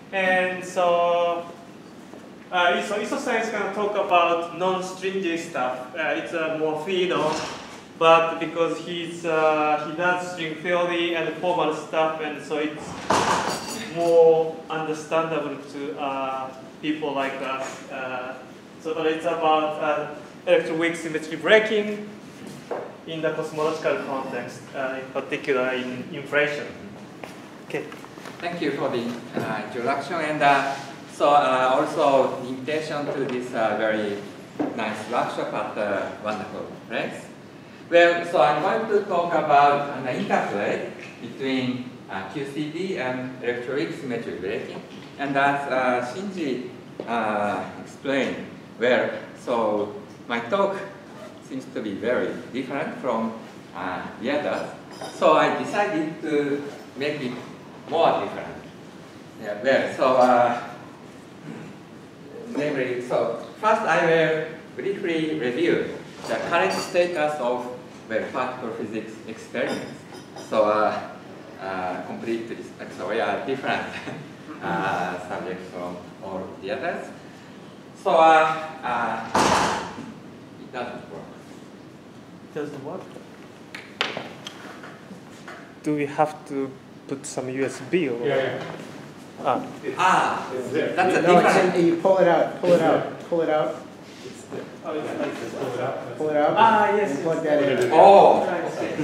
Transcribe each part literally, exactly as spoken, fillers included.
And so, uh, so Iso-san is going to talk about non-stringy stuff. Uh, it's uh, more field, but because he's uh, he does string theory and formal stuff, and so it's more understandable to uh, people like us. Uh, so but it's about uh, electroweak symmetry breaking in the cosmological context, uh, in particular in inflation. Okay. Thank you for the uh, introduction, and uh, so uh, also the invitation to this uh, very nice workshop at the wonderful place. Well, so I'm going to talk about an interplay between uh, Q C D and electroweak symmetry breaking, and as uh, Shinji uh, explained, well, so my talk seems to be very different from uh, the others, so I decided to make it more different. Yeah, well, so uh, namely, so first I will briefly review the current status of well, particle physics experiments. So uh, uh, completely, so we are different uh, subjects from all the others. So uh, uh, it doesn't work. Does it work? Do we have to put some U S B or? Yeah, yeah. Ah, Ah, It's there. that's a No, it's different. in, you pull it out, pull it out, pull it out, It's there. oh, yeah, like this. Pull it out. pull it out. Ah, yes, And plug yes. that in. Oh, Right. okay.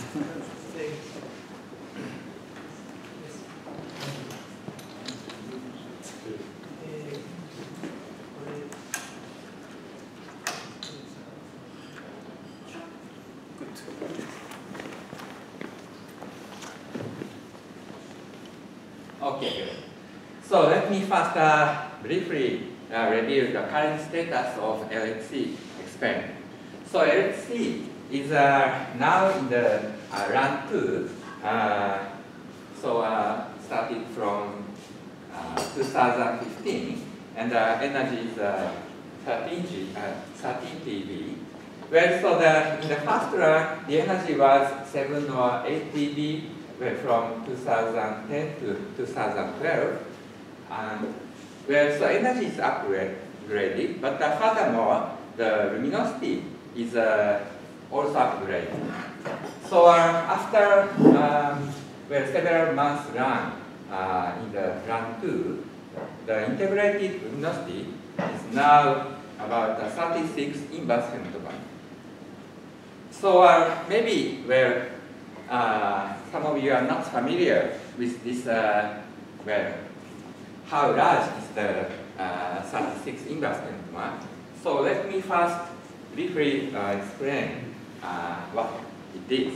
Okay, good. So let me first uh, briefly uh, review the current status of L H C experiment. So L H C is uh, now in the uh, run two. Uh, so uh, started from uh, two thousand fifteen, and the energy is uh, thirteen G, uh, thirteen T V. Well, so the, in the first run, the energy was seven or eight T V. Well, from two thousand ten to two thousand twelve, and well, so energy is upgraded, but uh, furthermore, the luminosity is uh, also upgraded. So uh, after um, well, several months run uh, in the run two, the integrated luminosity is now about uh, thirty-six inverse femtobarn. So uh, maybe well. Uh, some of you are not familiar with this, uh, well, how large is the uh, thirty-six inverse femtobarn. So let me first briefly uh, explain uh, what it is.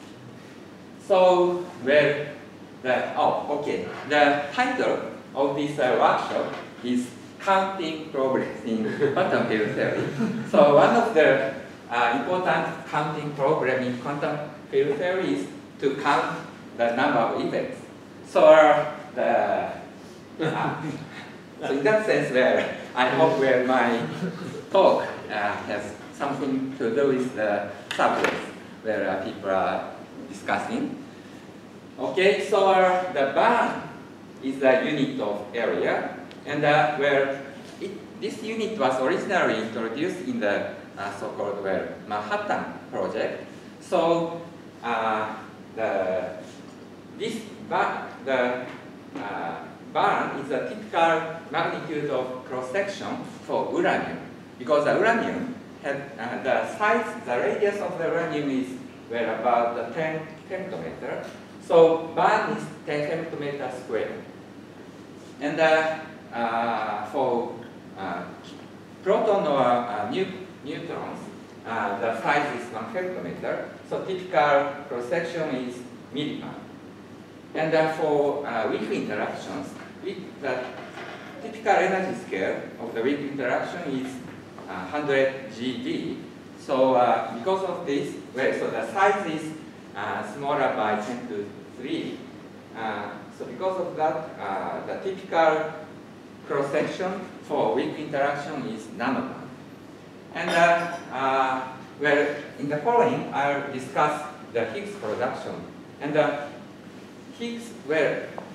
So, well, the, oh, okay, the title of this uh, workshop is Counting Progress in Quantum Field Theory. So one of the uh, important counting problem in quantum field theory is to count the number of events. So uh, the uh, so in that sense, where I hope where my talk uh, has something to do with the subjects where uh, people are discussing. Okay, so uh, the barn is the unit of area, and uh, where it, this unit was originally introduced in the uh, so-called well, Manhattan project. So uh, the this bar, the uh, barn is a typical magnitude of cross section for uranium, because the uranium had uh, the size, the radius of the uranium is well about the ten femtometer. So barn is ten femtometer square, and uh, uh, for uh, proton or uh, nu neutrons, uh, the size is one femtometer. So typical cross section is millibarn. And uh, for uh, weak interactions, weak, the typical energy scale of the weak interaction is uh, one hundred G D. So uh, because of this, well, so the size is uh, smaller by ten to three. Uh, so because of that, uh, the typical cross section for weak interaction is nanobarn. And uh, uh, well, in the following, I'll discuss the Higgs production. And uh, Higgs, well,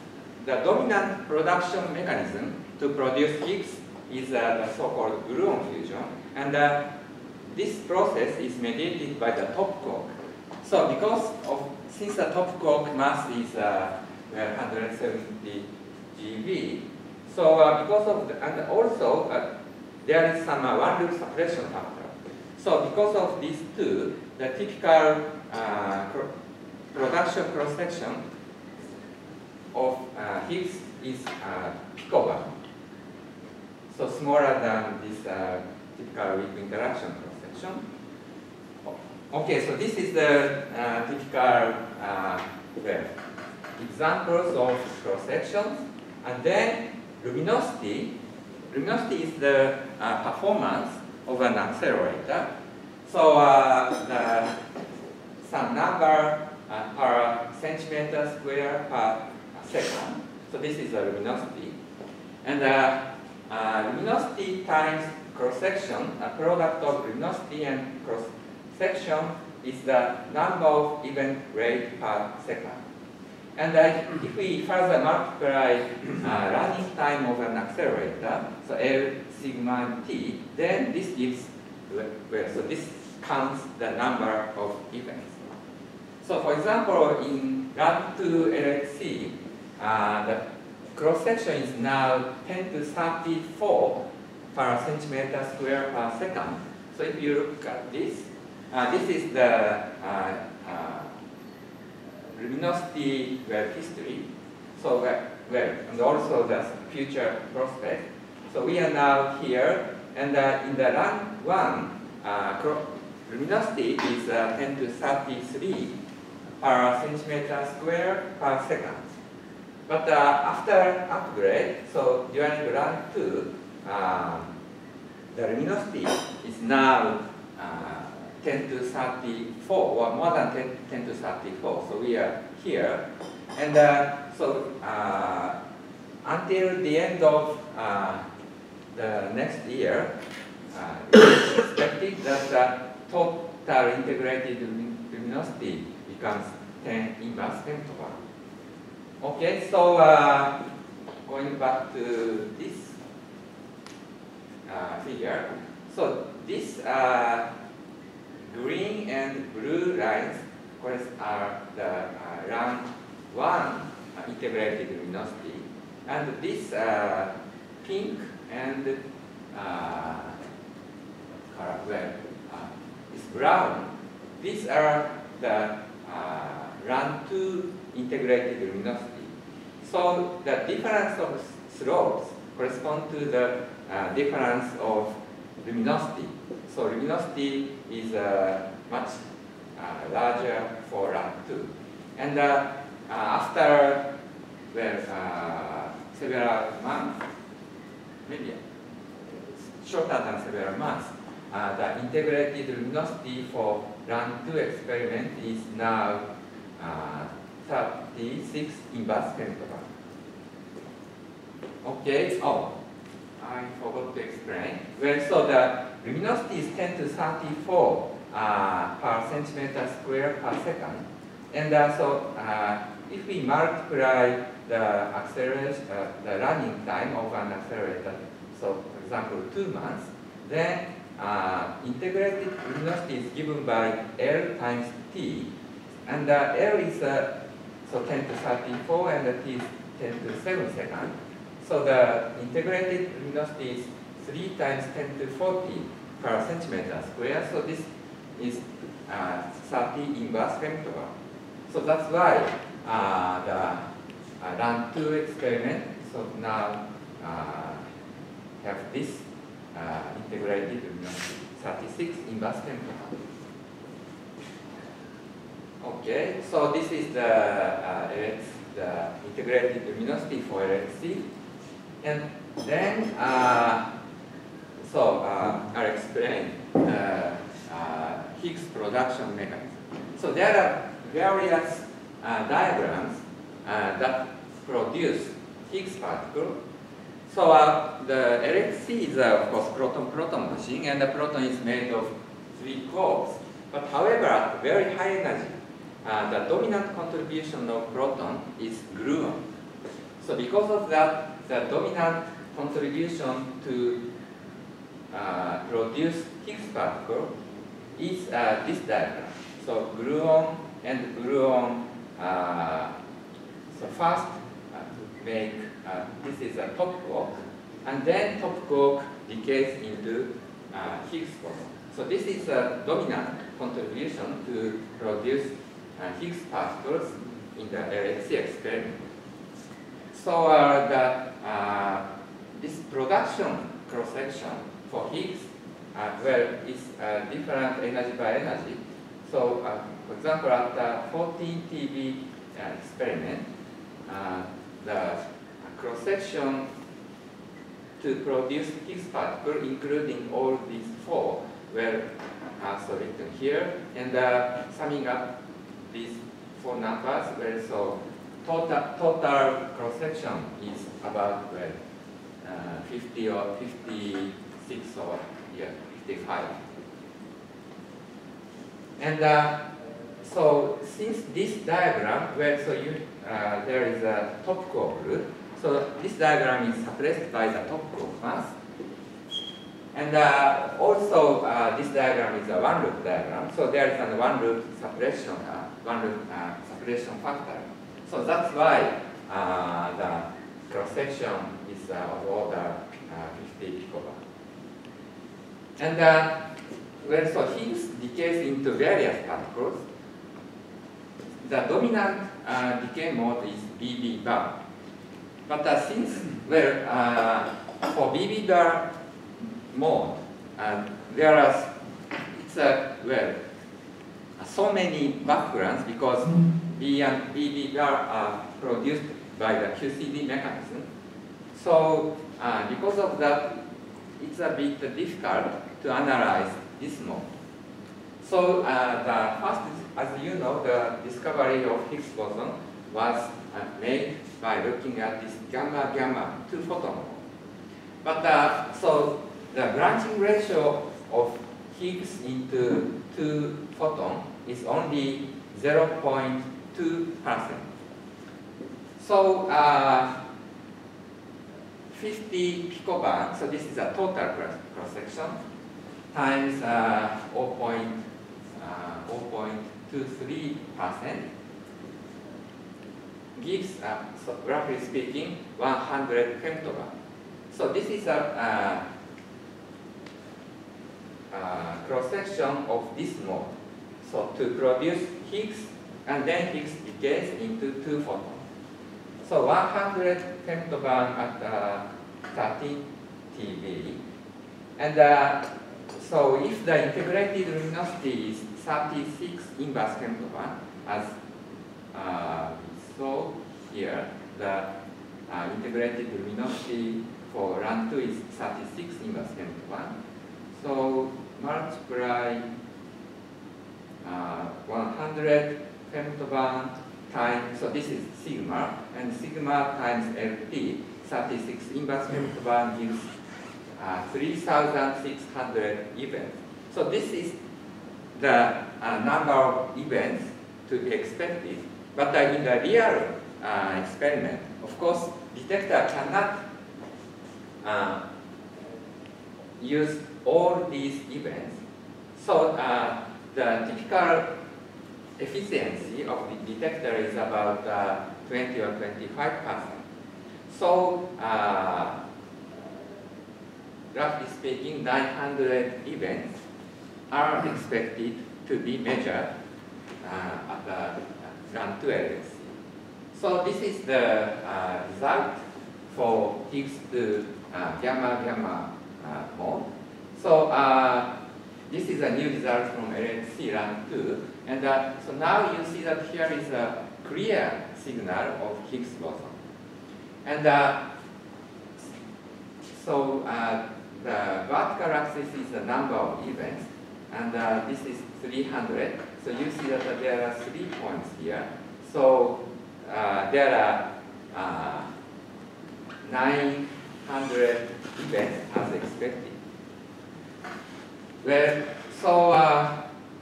the dominant production mechanism to produce Higgs is uh, the so-called gluon fusion, and uh, this process is mediated by the top quark. So because of, since the top quark mass is uh, one hundred seventy GeV, so uh, because of the, and also uh, there is some uh, one-loop suppression factor. So because of these two, the typical uh, production cross-section of uh, Higgs is uh, picobar. So smaller than this uh, typical weak interaction cross-section. Okay, so this is the uh, typical uh, well, examples of cross-sections. And then luminosity. Luminosity is the uh, performance of an accelerator. So uh, the, some number uh, per centimeter square per second. So this is the luminosity. And uh, uh, luminosity times cross-section, a product of luminosity and cross-section is the number of event rate per second. And uh, if we further multiply uh, running time of an accelerator, so L sigma t, then this gives, well, so this counts the number of events. So for example, in run two L H C, uh, the cross-section is now ten to thirty-four per centimeter square per second. So if you look at this, uh, this is the uh, uh, luminosity well, history. So well, well, and also the future prospect. So we are now here, and uh, in the run one, uh, luminosity is uh, ten to thirty-three per centimeter square per second. But uh, after upgrade, so during run two, uh, the luminosity is now uh, ten to thirty-four, or more than ten, ten to thirty-four. So we are here. And uh, so uh, until the end of uh, the next year, uh, it's expected that the total integrated luminosity becomes ten inverse femtobarn. Okay, so uh, going back to this uh, figure. So this uh, green and blue lines are the uh, run one uh, integrated luminosity, and this uh, pink and uh, color, well, uh, is brown. These are the uh, run two integrated luminosity. So the difference of slopes correspond to the uh, difference of luminosity. So luminosity is uh, much uh, larger for run two. And uh, uh, after well, uh, several months, maybe shorter than several months, uh, the integrated luminosity for run two experiment is now uh, thirty-six inverse femtobarn. Okay, oh, I forgot to explain. Well, so the luminosity is ten to thirty-four uh, per centimeter square per second. And uh, so uh, if we multiply the acceleration, uh, the running time of an accelerator, so for example, two months, then uh, integrated luminosity is given by L times T. And uh, L is uh, so ten to thirty-four and the T is ten to seven seconds. So the integrated luminosity is three times ten to forty per centimeter square. So this is uh, thirty inverse femtobarn. So that's why uh, the uh, run two experiment so now uh, have this uh, integrated luminosity, thirty-six inverse femtobarn. Okay, so this is the, uh, L H, the integrated luminosity for L H C. And then, uh, so uh, I'll explain the uh, Higgs production mechanism. So there are various uh, diagrams uh, that produce Higgs particle. So uh, the L H C is, uh, of course, proton-proton machine, and the proton is made of three quarks. But however, at very high energy, uh, the dominant contribution of proton is gluon. So because of that, the dominant contribution to uh, produce Higgs particle is uh, this diagram. So gluon and gluon, uh, so first uh, make, uh, this is a top quark, and then top quark decays into uh, Higgs boson. So this is a dominant contribution to produce uh, Higgs particles in the L H C experiment. So uh, the, uh, this production cross-section for Higgs, uh, well, is uh, different energy by energy. So, uh, for example, at the fourteen T B uh, experiment, uh, the cross-section to produce Higgs particle, including all these four, were also written here, and uh, summing up these four numbers, well, so total, total cross-section is about well, uh, fifty or fifty-six or yeah, fifty-five. And uh, so since this diagram, where so you, uh, there is a top quark group, so this diagram is suppressed by the top quark mass. And uh, also uh, this diagram is a one-loop diagram, so there is a one-loop suppression, uh, one-loop uh, suppression factor. So that's why uh, the cross-section is uh, of order uh, fifty picobar. And uh, well, so Higgs decays into various particles. The dominant uh, decay mode is B B bar. But uh, since, well, uh, for B B bar mode, uh, there are, it's a, well, so many backgrounds because B and B B bar are produced by the Q C D mechanism. So uh, because of that, it's a bit difficult to analyze this mode. So uh, the first, as you know, the discovery of Higgs boson was uh, made by looking at this gamma gamma two photon mode. But uh, so the branching ratio of Higgs into two photon is only zero point two percent. So uh, fifty picobar, so this is a total cross-section, times uh, zero point two three percent gives, uh, so roughly speaking, one hundred femtobar. So this is a uh, uh, cross-section of this mode. So to produce Higgs, and then Higgs decays into two photons. So one hundred femtobar at uh, thirteen T B. And uh, so if the integrated luminosity is thirty-six inverse femtobar, as uh, we saw here, the uh, integrated luminosity for run two is thirty-six inverse femtobar. So multiply uh, one hundred femtobar times, so this is sigma, and sigma times L T, thirty-six inverse femtobar gives uh, three thousand six hundred events. So this is the uh, number of events to be expected. But uh, in the real uh, experiment, of course, detector cannot uh, use all these events. So uh, the typical efficiency of the detector is about uh, twenty or twenty-five percent. So, uh, roughly speaking, nine hundred events are expected to be measured uh, at the run two L H C. So this is the uh, result for Higgs to uh, gamma gamma uh, mode. So uh, this is a new result from L H C run two. And uh, so now you see that here is a clear signal of Higgs boson. And uh, so uh, the vertical axis is the number of events, and uh, this is three hundred. So you see that uh, there are three points here. So uh, there are uh, nine hundred events as expected. Well, so uh,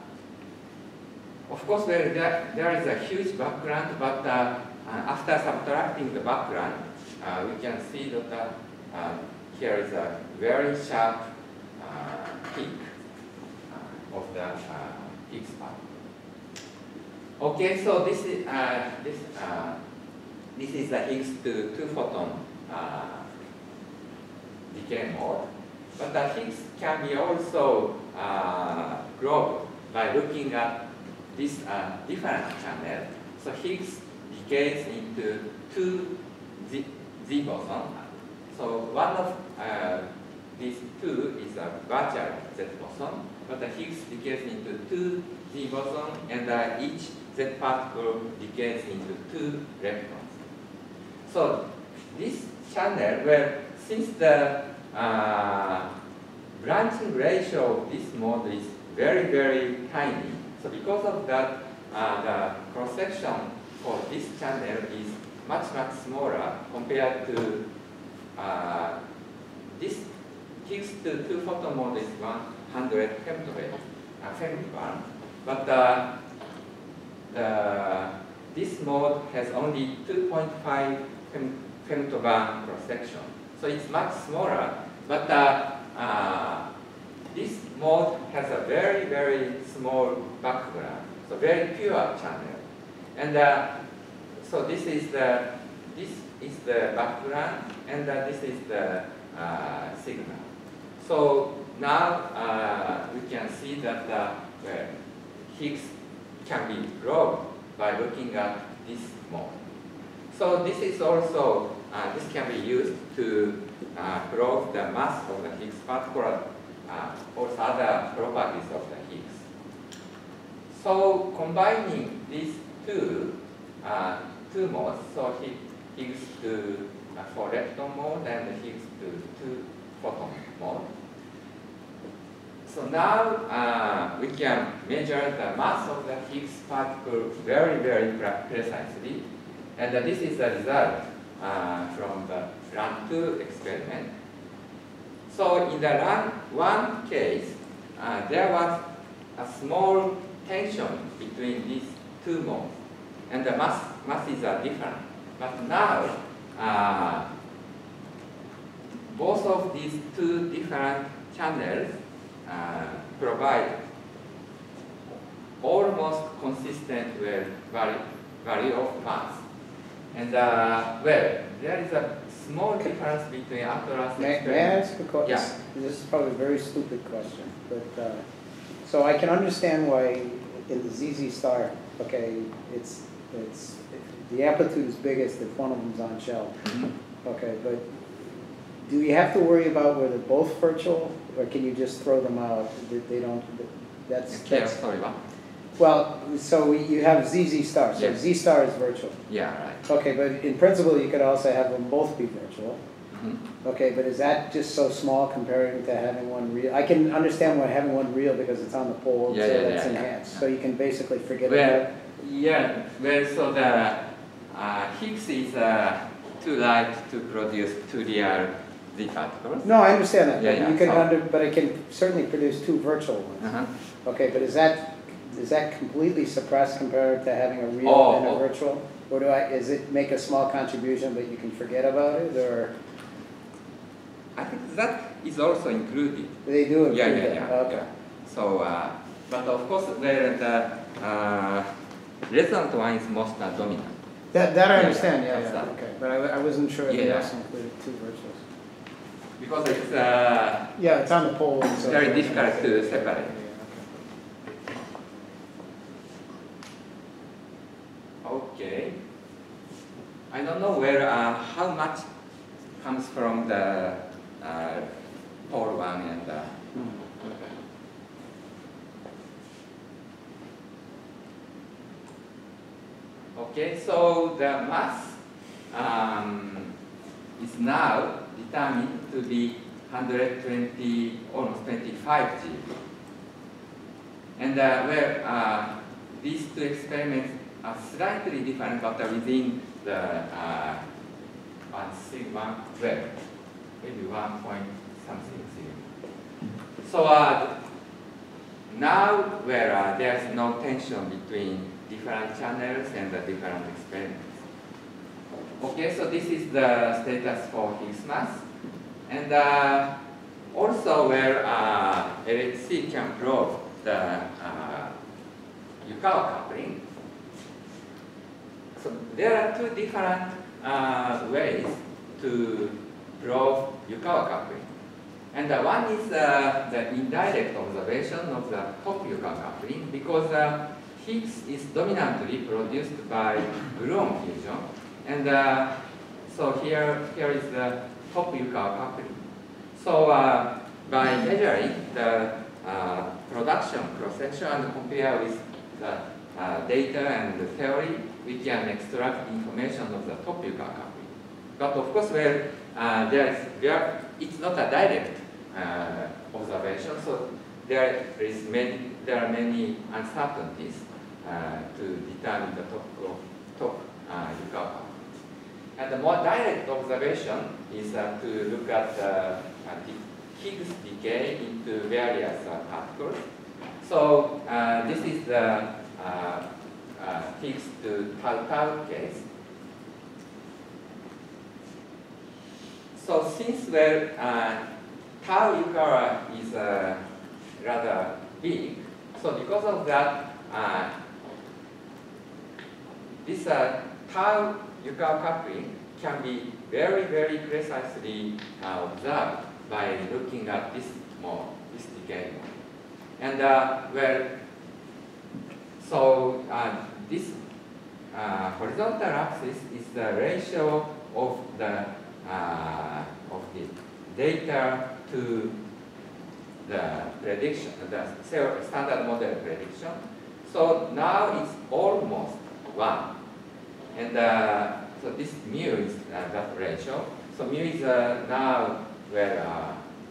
of course, well, there, there is a huge background, but uh, uh, after subtracting the background, uh, we can see that uh, uh, here is a very sharp uh, peak uh, of the uh, Higgs path. Okay, so this is uh, this uh, this is the Higgs to two photon uh, decay mode. But the Higgs can be also uh, grouped by looking at this uh, different channel. So Higgs decays into two Z, Z boson. So one of uh, these two is a virtual Z boson, but the Higgs decays into two Z boson, and uh, each Z particle decays into two leptons. So this channel, where since the uh, branching ratio of this mode is very, very tiny, so because of that, uh, the cross-section for this channel is much, much smaller compared to uh, this Higgs to two photon mode is one hundred femtobarn, uh, femtobarn, but uh, the, this mode has only two point five fem, femtobarn cross-section, so it's much smaller. But uh, uh, this mode has a very, very small background, so very pure channel. And uh, so this is the this is the background, and uh, this is the uh, signal. So now uh, we can see that uh, well, Higgs can be grown by looking at this mode. So this is also uh, this can be used to uh, prove the mass of the Higgs particle, uh, also other properties of the Higgs. So combining these two uh, two modes, so Higgs to uh, for lepton mode and Higgs to two photon mode. So now uh, we can measure the mass of the Higgs particle very, very precisely, and uh, this is the result uh, from the run two experiment. So in the run one case, uh, there was a small tension between these two modes, and the mass masses are different. But now, uh, both of these two different channels uh, provide almost consistent well, value, value of mass. And uh, well, there is a small difference between Atlas May, experiment. may I ask a question? Yeah. This is probably a very stupid question, but uh, so I can understand why in the Z Z star, okay, it's it's the amplitude is biggest if one of them's on shell. Mm-hmm. Okay, but do you have to worry about whether both virtual, or can you just throw them out? They, they don't. That's, Okay, that's sorry, what? well. So we, you have Z Z star. So Yes. Z star is virtual. Yeah, right. Okay, but in principle, you could also have them both be virtual. Mm-hmm. Okay, but is that just so small comparing to having one real? I can understand why having one real because it's on the pole, Yeah, so yeah, that's yeah, yeah. enhanced. So you can basically forget Well, about it. yeah, well, so the uh, Higgs is uh, too light to produce two real Z particles. No, I understand that. Yeah, but yeah, you can so- under, but it can certainly produce two virtual ones. Uh-huh. Okay, but is that is that completely suppressed compared to having a real Oh, and a oh. virtual? Or do I? Is it make a small contribution, but you can forget about it, or I think that is also included. they do include Yeah, yeah, that? yeah. Okay. yeah. So, uh, but of course, where the uh, resonant one is most uh, dominant. That that I Yeah, understand. Yeah, that's yeah. that. Okay, but I, I wasn't sure if they Yeah. also included two virtuals. Because it's uh, Yeah, it's on the pole. and so very yeah, difficult okay. to separate. Yeah, okay. I don't know where uh, how much comes from the uh, pole one and uh, okay. okay. So the mass um, is now determined to be one hundred twenty, almost twenty-five G eV. And uh, where uh, these two experiments are slightly different, but are within the uh, one sigma, well, maybe one point something sigma. So uh, now where uh, there's no tension between different channels and the different experiments. Okay, so this is the status for Higgs mass. And uh, also where uh, L H C can probe the uh, Yukawa coupling. So there are two different uh, ways to probe Yukawa coupling. And uh, one is uh, the indirect observation of the top Yukawa coupling, because uh, Higgs is dominantly produced by gluon fusion. And uh, so here, here is the top Yukawa coupling. So uh, by measuring the uh, production cross-section and compare with the uh, data and the theory, we can extract information of the top Yukawa coupling. But of course, where uh, there is, there, it's not a direct uh, observation, so there is many, there are many uncertainties uh, to determine the top of top uh, Yukawa coupling. And the more direct observation is uh, to look at uh, Higgs decay into various uh, particles. So uh, this is the uh, uh, Higgs to tau tau case. So since where uh, tau Yukawa is uh, rather big, so because of that, uh, this uh, tau Yukawa coupling can be very, very precisely uh, observed by looking at this mode, this decay mode. And uh, where, so uh, this uh, horizontal axis is the ratio of the uh, of the data to the prediction, the standard model prediction. So now it's almost one. And uh, so this mu is uh, that ratio. So mu is uh, now where uh,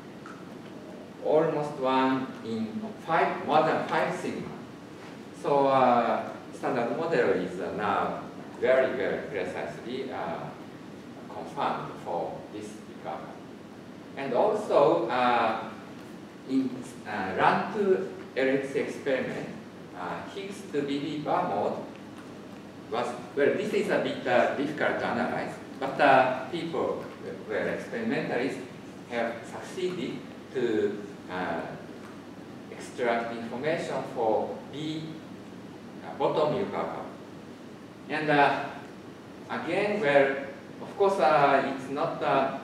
almost one in five, more than five sigma. So uh, standard model is uh, now very, very precisely uh, confirmed for this Yukawa. And also uh, in uh, run two L H C experiment, uh, Higgs to B B bar mode was, well, this is a bit uh, difficult to analyze, but uh, people who were experimentalists have succeeded to uh, extract information for B uh, bottom Yukawa. And uh, again, where of course uh, it's not uh,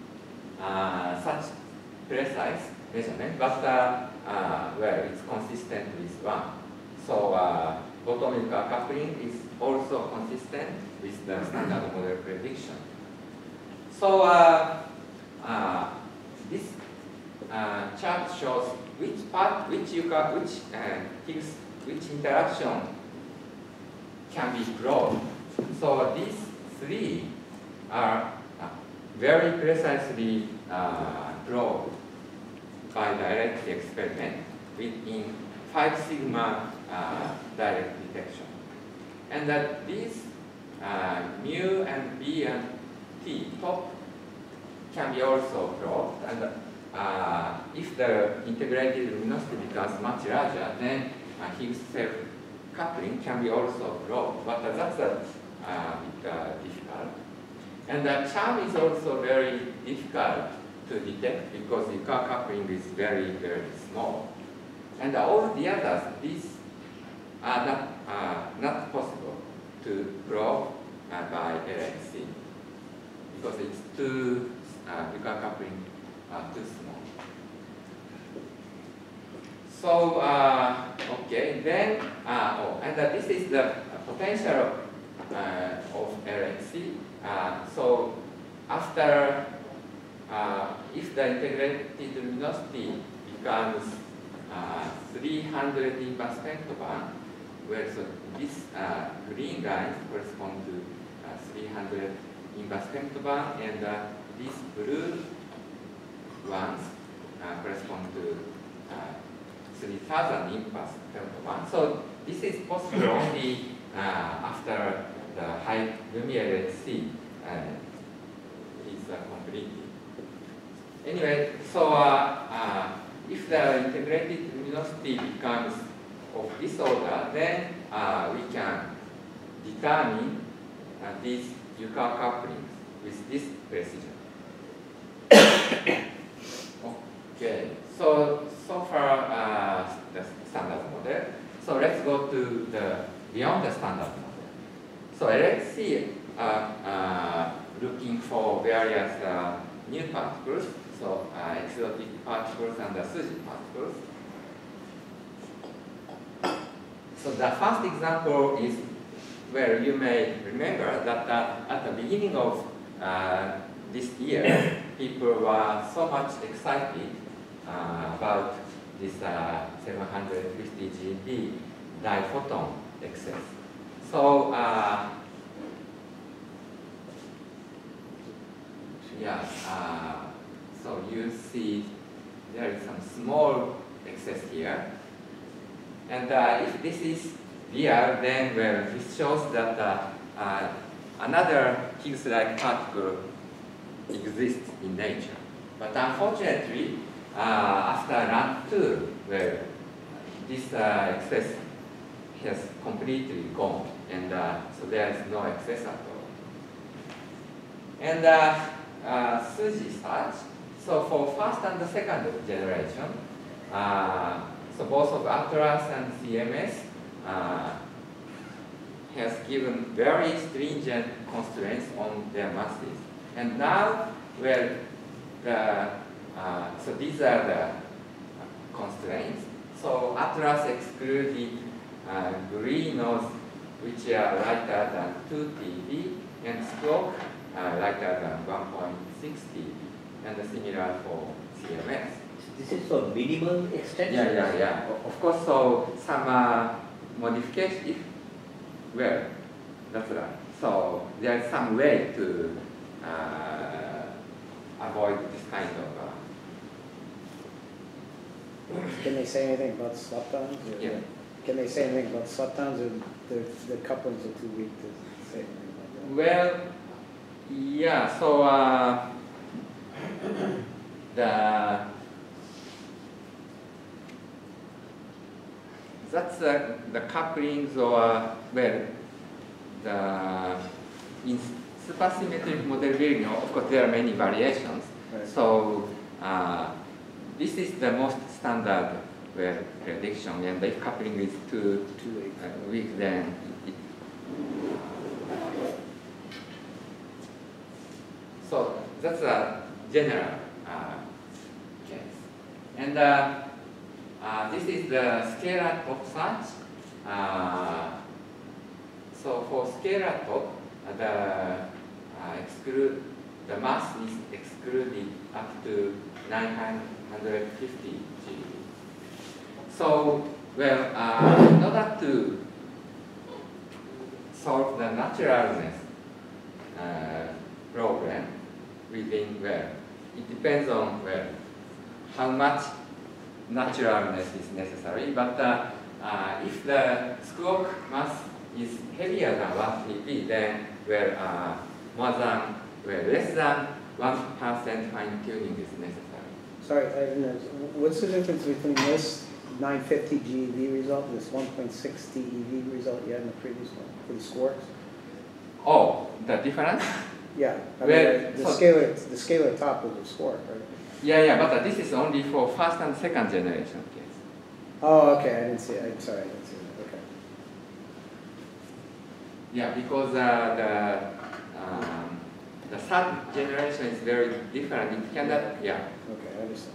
uh, such precise measurement, but uh, uh, where it's consistent with one. So uh, bottom Yukawa coupling is also consistent with the standard model prediction. So uh, uh, this uh, chart shows which part, which Yukawa, which uh, Higgs, which interaction can be probed. So these three are uh, very precisely uh, probed by direct experiment within five sigma uh, direct detection. And that these uh, mu and B and T top can be also probed. And uh, if the integrated luminosity becomes much larger, then uh, Higgs self coupling can be also probed. But uh, that's a uh, bit uh, difficult. And the charm is also very difficult to detect because the Yukawa coupling is very, very small. And all the others, these are not, uh, not possible to probe uh, by L H C because it's too, uh, Yukawa coupling are too small. So, uh, okay, then, uh, oh, and uh, this is the potential uh, of L H C. Uh, so, after, uh, if the integrated luminosity becomes uh, three hundred inverse femtobarn, where so this uh, green line corresponds to uh, three hundred inverse femtobarn, and uh, these blue ones uh, correspond to uh, three thousand inverse femtobarn. So this is possible only uh, after the high Lumiere L H C uh, is uh, completed. Anyway, so uh, uh, if the integrated luminosity becomes of this order, then uh, we can determine uh, these Yukawa couplings with this precision. Okay, so so far uh, the standard model. So let's go to the beyond the standard model. So L H C uh, uh, looking for various uh, new particles, so uh, exotic particles and the SUJI particles. So the first example is where you may remember that uh, at the beginning of uh, this year, people were so much excited uh, about this uh, seven hundred fifty G E P diphoton excess. So, uh, yeah, uh, so you see there is some small excess here. And uh, if this is real, then well, this shows that uh, uh, another Higgs-like particle exists in nature. But unfortunately, uh, after run two, well, this uh, excess has completely gone, and uh, so there is no excess at all. And uh, uh, SUJI search, so for first and the second generation, uh, so both of Atlas and C M S uh, has given very stringent constraints on their masses. And now, well, the, uh, so these are the constraints. So Atlas excluded uh, GRINOs, which are lighter than two T V, and Squawk uh, lighter than one point six T V, and similar for C M S. This is for minimal extension? Yeah, yeah, yeah. Of course, so some uh, modification, if, well, that's right. So there's some way to uh, avoid this kind of. Uh, Can they say anything about slip-downs? Yeah. Can they say anything about slip-downs, or the, the couplings are too weak to say anything about that? Well, yeah, so uh, the that's uh, the couplings, or uh, well, the in supersymmetric model building. Of course, there are many variations. Right. So uh, this is the most standard well, prediction, and if coupling is too Too weak. uh, weak, then it, so that's a general uh, case. And uh, uh, this is the scalar top search. Uh, so for scalar top, uh, the uh, exclude the mass is excluded up to nine hundred fifty G. So, well, uh, in order to solve the naturalness uh, problem within, well, it depends on, well, how much naturalness is necessary. But uh, uh, if the squawk mass is heavier than one T P, then, well, uh, more than, well, less than one percent fine tuning is necessary. Sorry, I didn't know. What's the difference between this nine fifty G E V result and this one point six T E V result you had in the previous one for the squawks? Oh, the difference? Yeah, I mean, Well, the so- scalar, the scalar top was a squawk, right? Yeah, yeah, but uh, this is only for first and second generation case. Oh, okay, I didn't see it. I'm sorry, I didn't see it. Okay. Yeah, because uh, the um, the third generation is very different. It cannot, yeah. Okay, I understand.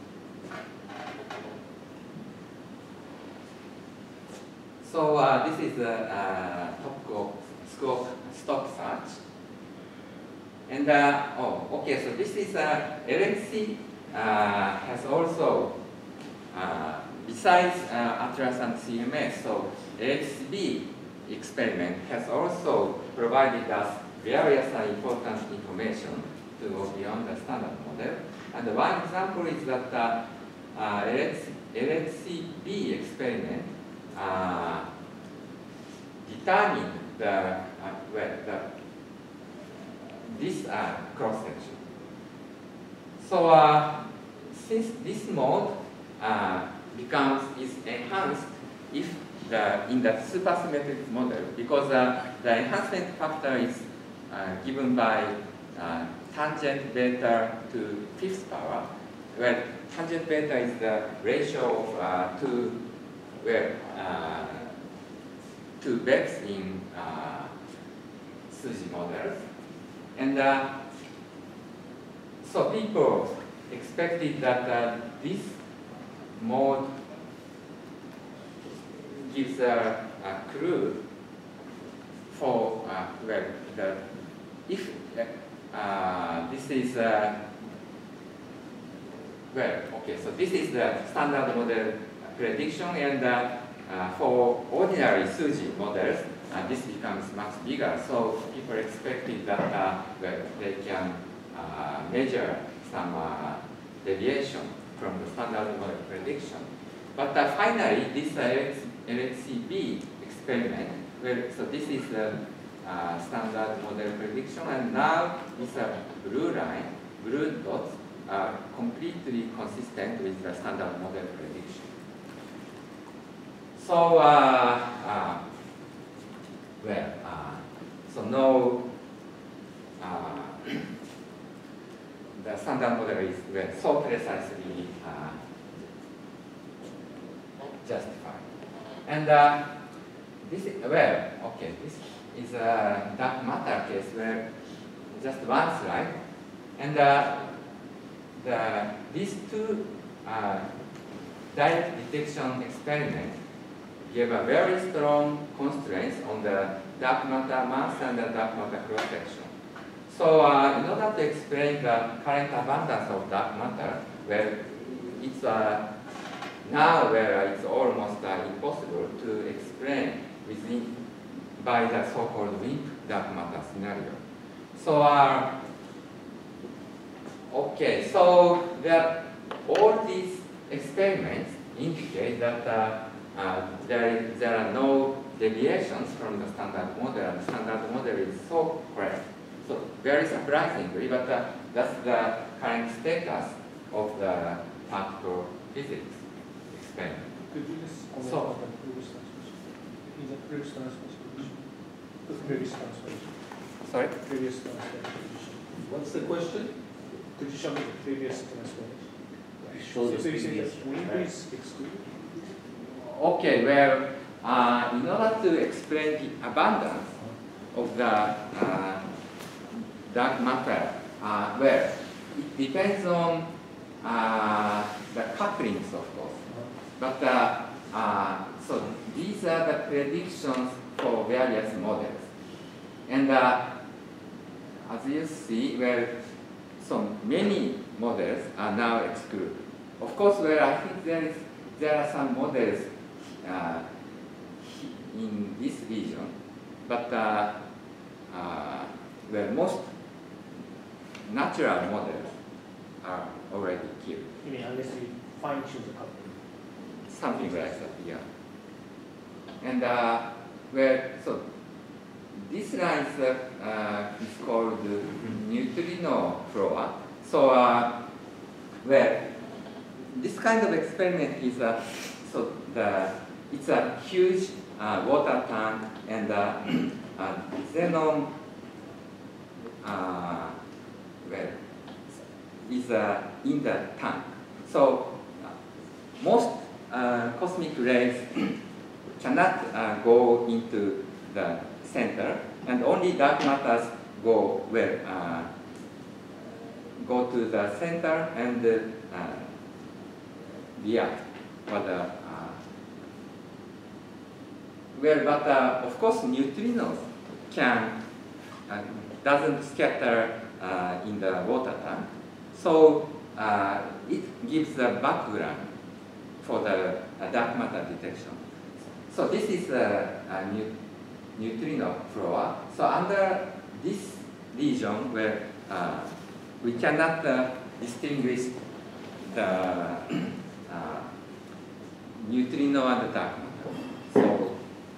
So uh, this is the uh, top scope stock search. And uh, oh, okay. So this is uh, L H C uh, has also uh, besides uh, Atlas and C M S. So L H C B experiment has also provided us various uh, important information to go beyond the standard model. And one example is that uh, uh, L H C B experiment uh, determined the uh, well, the this uh, cross section. So uh, since this mode uh, becomes is enhanced if the in the supersymmetric model, because uh, the enhancement factor is uh, given by uh, tangent beta to fifth power, where tangent beta is the ratio of uh, two, where uh, two vectors in uh, Suji models. And uh, so people expected that uh, this mode gives a, a clue for uh, well, the, if uh, this is uh, well, okay, so this is the standard model prediction, and uh, uh, for ordinary Suji models, uh, this becomes much bigger. So people expected that uh, well, they can uh, measure some uh, deviation from the standard model prediction. But uh, finally, this uh, L H C B experiment, well, so this is the uh, standard model prediction, and now this uh, blue line, blue dots, are completely consistent with the standard model prediction. So, uh, uh, well, uh, so no, uh, the standard model is well, so precisely uh, justified. And uh, this is, well, okay, this is a dark matter case where just one slide, and uh, the, these two uh, direct detection experiments gave a very strong constraints on the dark matter mass and the dark matter cross section. So uh, in order to explain the current abundance of dark matter, well, it's uh, now where it's almost uh, impossible to explain within by the so-called WIMP dark matter scenario. So uh, okay, so there, all these experiments indicate that uh, uh, there, is, there are no deviations from the standard model, and the standard model is so correct. So very surprisingly, but uh, that's the current status of the particle physics experiment. Could you just comment So- on the previous translation? Is that previous translation? The previous translation. Sorry? Previous translation. What's the question? Could you show me the previous translation? Show So the so you say previous that one, WIMP right? is excluded? Okay, well, uh, in order to explain the abundance of the uh, dark matter, uh, well, it depends on uh, the couplings, of course. But uh, uh, so these are the predictions for various models, and uh, as you see, well, so many models are now excluded. Of course, well, I think there is there are some models uh, in this region, but uh, uh, well, most natural models are already killed. You mean unless you fine tune the coupling? Something like that, yeah. And uh, well, so this line is, uh, uh, is called neutrino flow. So, uh, well, this kind of experiment is uh, so the it's a huge uh, water tank, and uh, uh, xenon uh, well is uh, in the tank. So uh, most uh, cosmic rays cannot uh, go into the center, and only dark matters go where uh, go to the center and uh, react. But uh, uh, well, but uh, of course, neutrinos can uh, doesn't scatter uh, in the water tank, so uh, it gives a background for the uh, dark matter detection. So this is a, a new, neutrino flow. So under this region where uh, we cannot uh, distinguish the uh, neutrino and the dark matter. So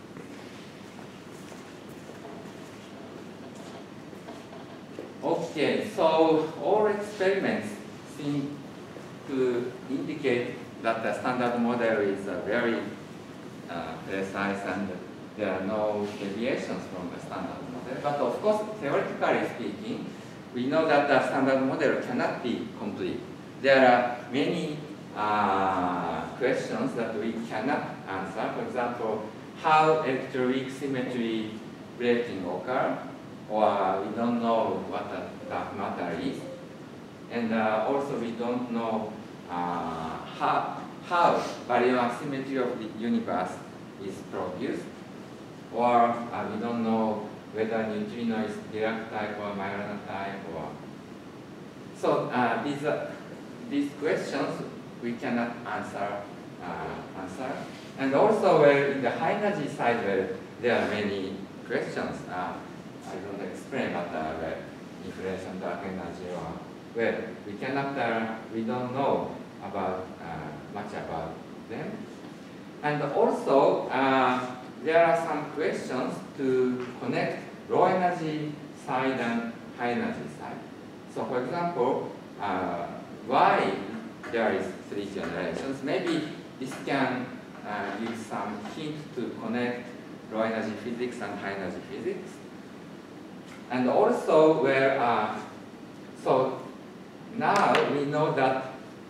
okay, so all experiments seem to indicate that the standard model is uh, very uh, precise and there are no deviations from the standard model. But of course, theoretically speaking, we know that the standard model cannot be complete. There are many uh, questions that we cannot answer. For example, how electroweak symmetry breaking occur, or we don't know what the dark matter is. And uh, also we don't know uh, how, how baryon symmetry of the universe is produced, or uh, we don't know whether neutrino is Dirac type or Majorana type. Or so uh, these uh, these questions we cannot answer uh, answer. And also, well, in the high energy side, well, there are many questions. Uh, I don't explain, but uh, well, inflation, dark energy, or well, we cannot, uh, we don't know about uh, much about them. And also, uh, there are some questions to connect low energy side and high energy side. So, for example, uh, why there is three generations? Maybe this can uh, give some hint to connect low energy physics and high energy physics. And also, where uh, so now we know that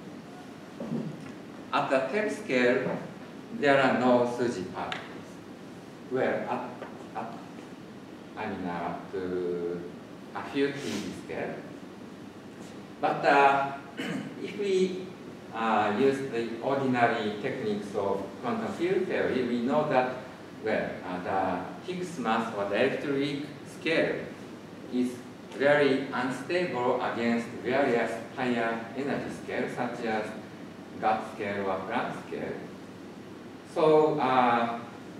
at the TeV scale there are no Suji particles. Where at, at I mean uh, to a few T V scale. But uh, if we uh, use the ordinary techniques of quantum field theory, we know that well uh, the Higgs mass or the electroweak scale is very unstable against various higher energy scales, such as Guth scale or Planck scale. So, uh,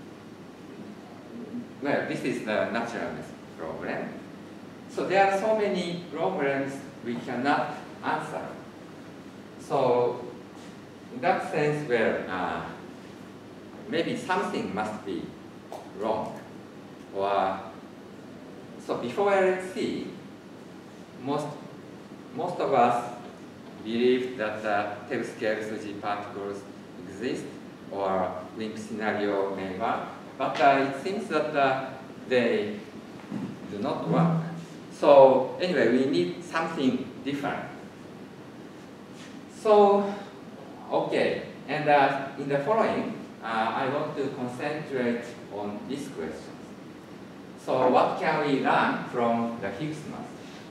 well, this is the naturalness problem. So there are so many problems we cannot answer. So, in that sense, well, uh, maybe something must be wrong. Or so before L H C, most most of us believe that uh, TeV scale Suji particles exist, or WIMP scenario may work, but uh, it seems that uh, they do not work. So anyway, we need something different. So, okay, and uh, in the following, uh, I want to concentrate on these questions. So what can we learn from the Higgs mass?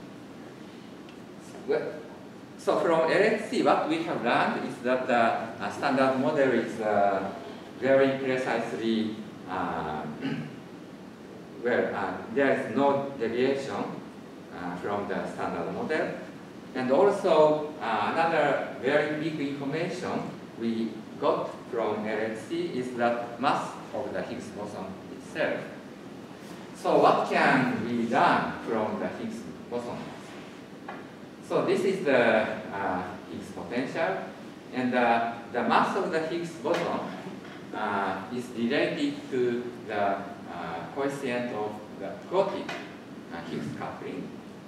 Well, so from L H C, what we have learned is that the uh, standard model is uh, very precisely, uh, well, uh, there is no deviation uh, from the standard model. And also, uh, another very big information we got from L H C is that mass of the Higgs boson itself. So what can we learn from the Higgs boson? So this is the uh, Higgs potential, and uh, the mass of the Higgs boson uh, is related to the uh, coefficient of the quotic uh, Higgs coupling.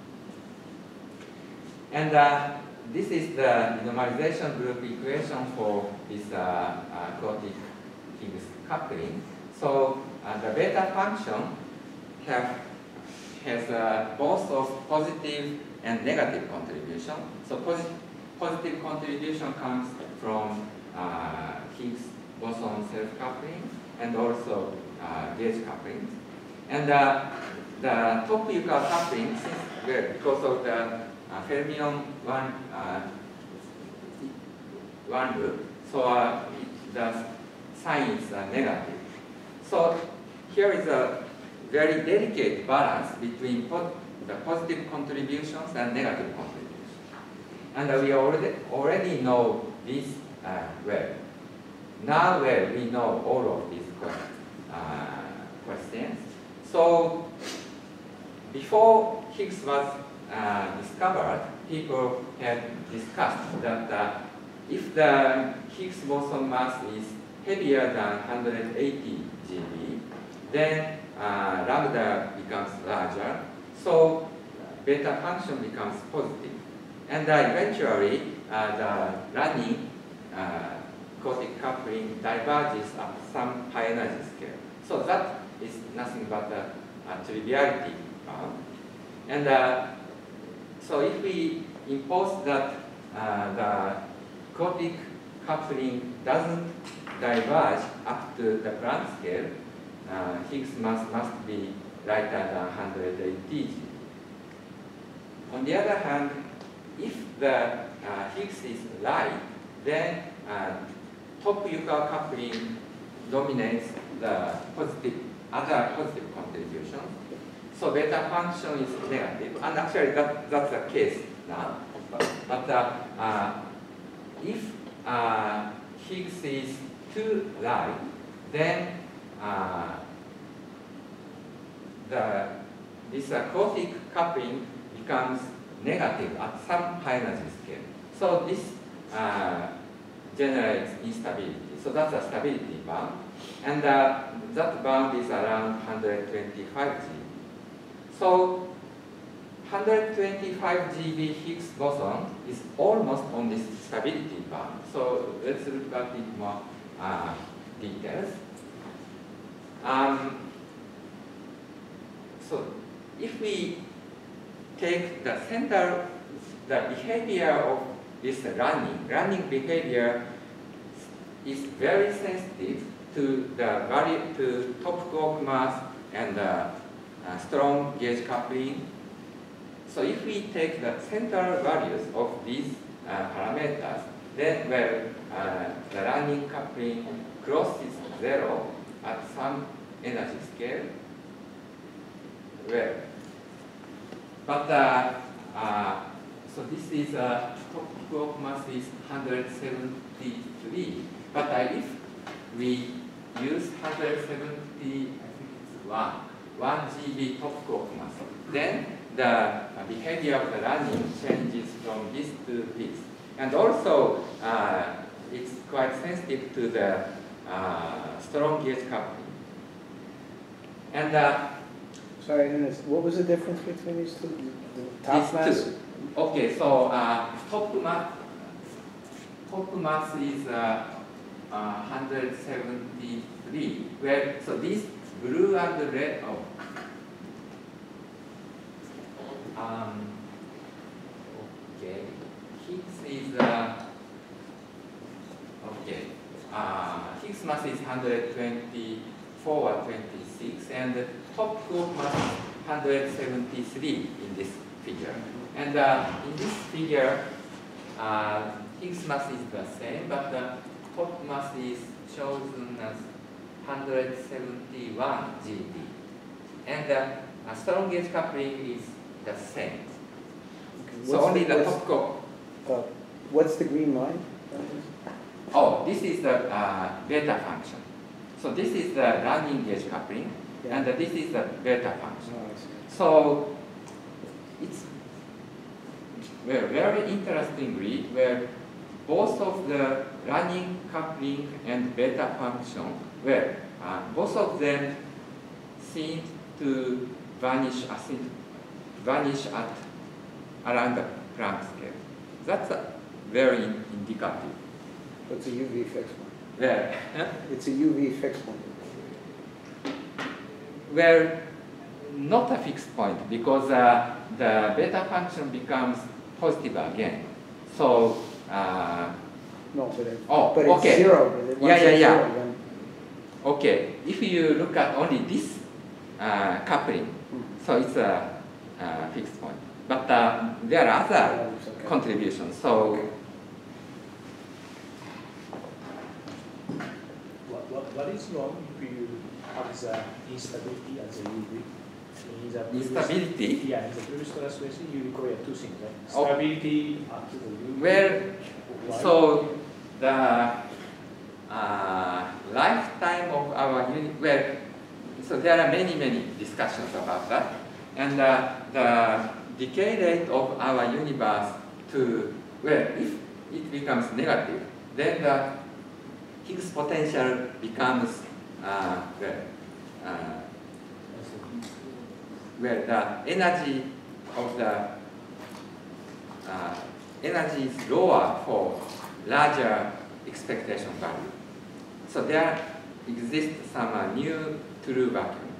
And uh, this is the normalization group equation for this uh, uh, quotic Higgs coupling. So uh, the beta function have, has uh, both of positive and negative contribution. So posit positive contribution comes from uh, Higgs boson self-coupling and also uh, gauge coupling. And uh, the top Yukawa coupling, since, well, because of the uh, fermion one, uh, one loop, so uh, the sign is uh, negative. So here is a very delicate balance between po the positive contributions and negative contributions. And uh, we already, already know this uh, well. Now well, we know all of these uh, questions. So before Higgs was uh, discovered, people had discussed that uh, if the Higgs boson mass is heavier than one hundred eighty G B, then uh, lambda becomes larger, so beta function becomes positive. And uh, eventually, uh, the running uh, quotic coupling diverges at some high energy scale. So that is nothing but a, a triviality bound. And uh, so if we impose that uh, the Kotic coupling doesn't diverge up to the Planck scale, uh, Higgs mass must be lighter than one hundred eighty G. On the other hand, if the uh, Higgs is light, then uh, top Yukawa coupling dominates the positive, other positive contributions. So beta function is negative, and actually that, that's the case now. But, but uh, uh, if uh, Higgs is too light, then uh, the this uh, Kotic coupling becomes negative at some high energy scale. So this uh, generates instability. So that's a stability bound, and uh, that bound is around one hundred twenty-five G. So one hundred twenty-five G B Higgs boson is almost on this stability bound. So let's look at it more uh, details. Um, so if we take the center, the behavior of this running, running behavior is very sensitive to the value, to top quark mass and uh, uh, strong gauge coupling. So if we take the central values of these uh, parameters, then where uh, the running coupling crosses zero at some energy scale, where but uh, uh, so this is uh, top quark mass is one hundred seventy-three. But uh, if we use one hundred seventy, I think it's one, one G B top quark mass, then the uh, behavior of the running changes from these two bits. And also, uh, it's quite sensitive to the uh, strong gauge coupling. And uh, Sorry, I didn't understand. What was the difference between these two? The top these mass? two. Okay, so uh, top mass, top mass is uh, uh, one hundred seventy-three. Where so these blue and red. Oh, um, okay. Higgs is uh, okay. Uh, Higgs mass is one hundred twenty-four or twenty-six, and the top quark mass is one hundred seventy-three in this figure. And uh, in this figure, uh, Higgs mass is the same, but the top mass is chosen as one hundred seventy-one G B. And uh, a strong gauge coupling is the same. Okay, So what's only the what's- top quark. uh, What's the green line? Oh, this is the uh, beta function. So this is the running gauge coupling, Yeah. and uh, this is the beta function. Oh, I see. So it's well, very interestingly, where both of the running coupling and beta function, where uh, both of them seem to vanish, uh, seem to vanish at around the Planck scale. That's uh, very indicative. It's a U V fixed one. Where, It's a U V fixed one. where not a fixed point, because uh, the beta function becomes positive again. So, uh, No, but it, Oh, but it's okay. zero. But it, Yeah, once yeah, it's yeah. zero, then- okay, if you look at only this uh, coupling, so it's a uh, fixed point. But uh, there are other Yeah, it's okay. contributions. So, Okay. What, what, what is wrong if you have the instability as a U V? In the previous- instability, Yeah, in the previous transformation, you require two things, right? Oh. Stability up to the U V. where Why? so the uh, lifetime of our uni well, so there are many many discussions about that, and uh, the decay rate of our universe to well, if it becomes negative, then the Higgs potential becomes uh, well, uh, where the energy of the uh, energy is lower for larger expectation value. So there exists some uh, new true vacuum.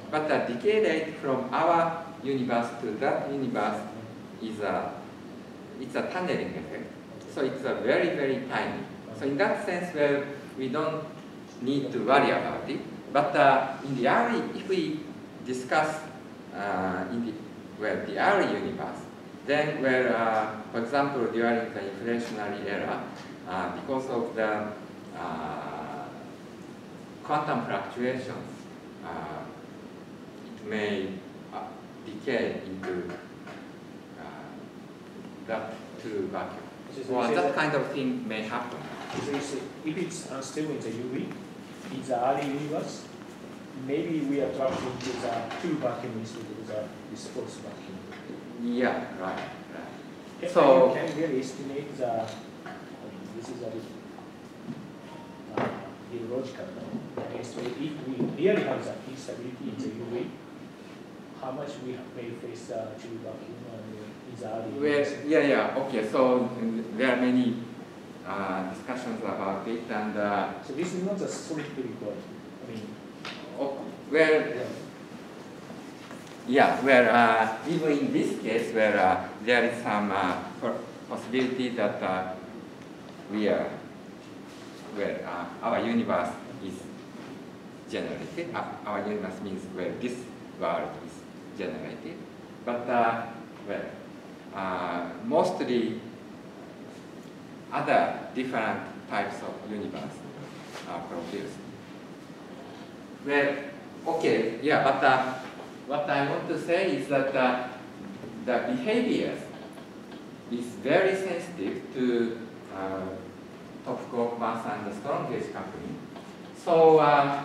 but the decay rate from our universe to that universe is a, it's a tunneling effect. So it's a very, very tiny. So in that sense, well, we don't need to worry about it. But uh, in the early, if we discuss uh, in the, well, the early universe, then where, uh, for example, during the inflationary era, uh, because of the uh, quantum fluctuations, uh, it may uh, decay into uh, that two vacuum. So Or you say that that- kind of thing may happen. So you say, if it's uh, still in the U V, in the early universe, maybe we are trapped into the two vacuum instead of the this force vacuum. Yeah, right, right. Can, So- can you really estimate the, I mean, this is a bit uh, illogical, no? Can you estimate if we really have the instability in the U V, how much we have- may face the two vacuum and uh, in the early Well, universe? yeah, yeah, okay, so mm, there are many uh, discussions about it, and uh, So this is not a solid record. I mean, oh, well, yeah. yeah, where uh, even in this case, where uh, there is some uh, po- possibility that uh, we are, where uh, our universe is generated. Uh, our universe means where this world is generated, but uh, well, uh, mostly other different types of universe are produced. Well, okay, yeah, but uh, what I want to say is that uh, the behavior is very sensitive to uh, Topcock mass and the strong gauge coupling. So, uh,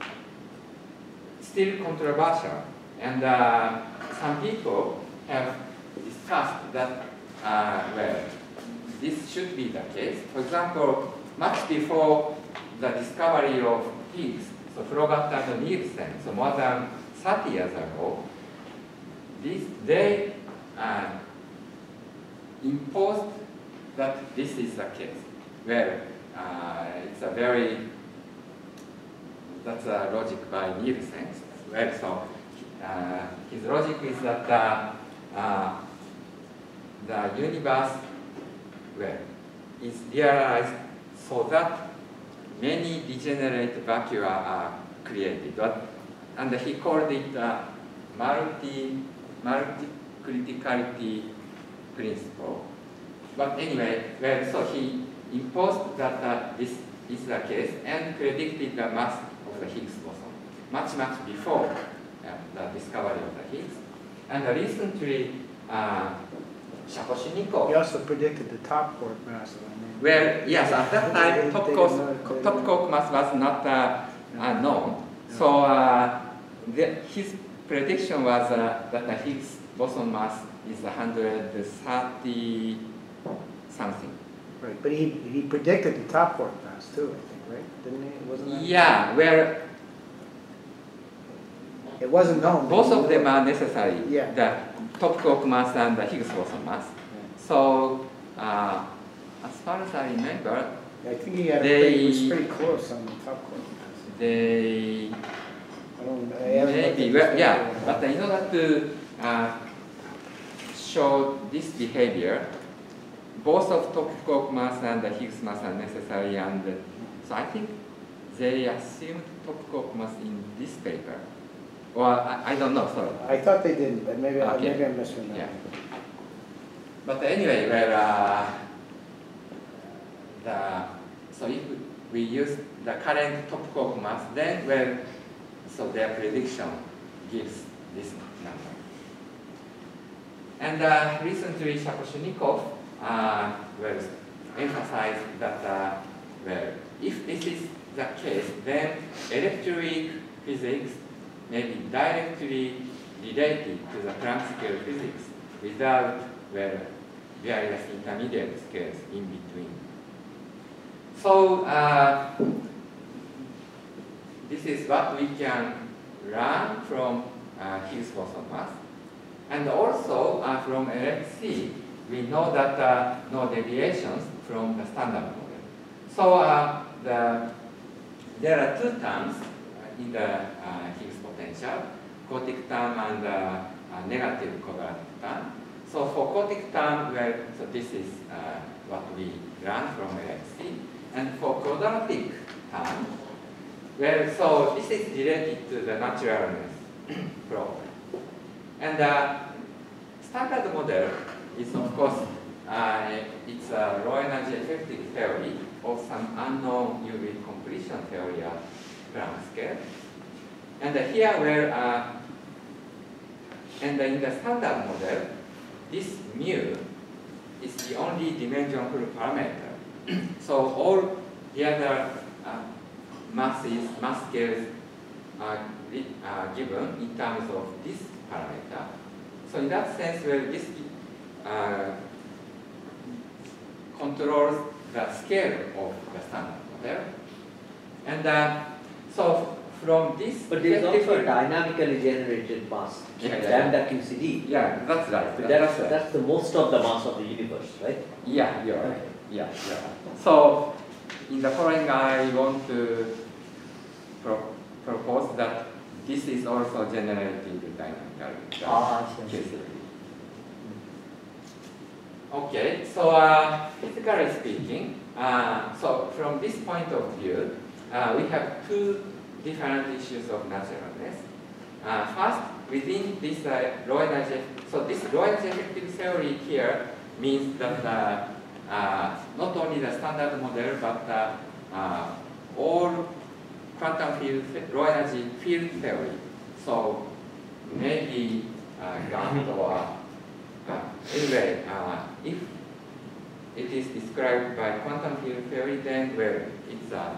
still controversial, and uh, some people have discussed that, uh, well, this should be the case. For example, much before the discovery of Higgs, so Frogat and Nielsen, so more than thirty years ago, this, they uh, imposed that this is the case. Well, uh, it's a very, that's a logic by Nielsen. Well, so uh, his logic is that uh, uh, the universe, well, is realized so that many degenerate vacua are created. But, and he called it uh, multi, multi-criticality principle. But anyway, well, so he imposed that uh, this is the case and predicted the mass of the Higgs boson much, much before uh, the discovery of the Higgs. And uh, recently, uh, Shaposhnikov. He also predicted the top quark mass. Well, yes, at that time, They- top they course, did not- they top did quark mass was not uh, No. uh, known. No. So uh, the, his prediction was uh, that the Higgs boson mass is one hundred thirty something. Right, but he, he predicted the top quark mass too, I think, right? Didn't he? Wasn't that? Yeah, where It wasn't known. both of them are necessary. Yeah. The top quark mass and the Higgs boson mass. So uh, as far as I remember, I think he had a They- pretty, was pretty close on the top quark mass. they I don't, I haven't looked maybe, at well, this yeah, paper. but in order to uh, show this behavior, both of top quark mass and the Higgs mass are necessary, and uh, so I think they assumed top quark mass in this paper. Or I, I don't know, sorry. I thought they didn't, but maybe, I Okay. maybe I'm misremembering. Yeah. But anyway, well, uh, the, so if we use the current top quark mass, then well, so their prediction gives this number. And uh, recently, Shaposhnikov uh, well, emphasized that uh, well, if this is the case, then electric physics may be directly related to the Planck scale physics without well, various intermediate scales in between. So uh, this is what we can learn from uh, Higgs boson mass. And also uh, from L H C, we know that uh, no deviations from the standard model. So uh, the, there are two terms in the uh, Higgs potential. quotic term and uh, uh, negative quadratic term. So for quotic term, well, so this is uh, what we learned from L H C. And for quadratic term, well, so this is related to the naturalness problem. And the uh, standard model is, of course, uh, it's a low energy effective theory of some unknown U V completion theory at Planck scale. And uh, here, where uh, and in the standard model, this mu is the only dimensional parameter. So all the other uh, masses, mass scales are uh, given in terms of this parameter. So in that sense, well, this uh, controls the scale of the standard model. And uh, so from this, But there is also a dynamically generated mass, Yeah, yeah, yeah. lambda Q C D. yeah, that's right. But That's that's, right. that's the most of the mass of the universe, right? Yeah, you're right. Okay. Yeah, yeah. So in the following, I want to pro propose that this is also generated dynamically. Ah, I see, I see. Okay, so uh, physically speaking, uh, so from this point of view, uh, we have two different issues of naturalness. Uh, first, within this uh, low energy, so this low energy effective theory here means that uh, uh, not only the standard model, but uh, uh, all quantum field, low energy field theory. So maybe uh, Gantt or uh, anyway, uh, if it is described by quantum field theory, then well, it's uh,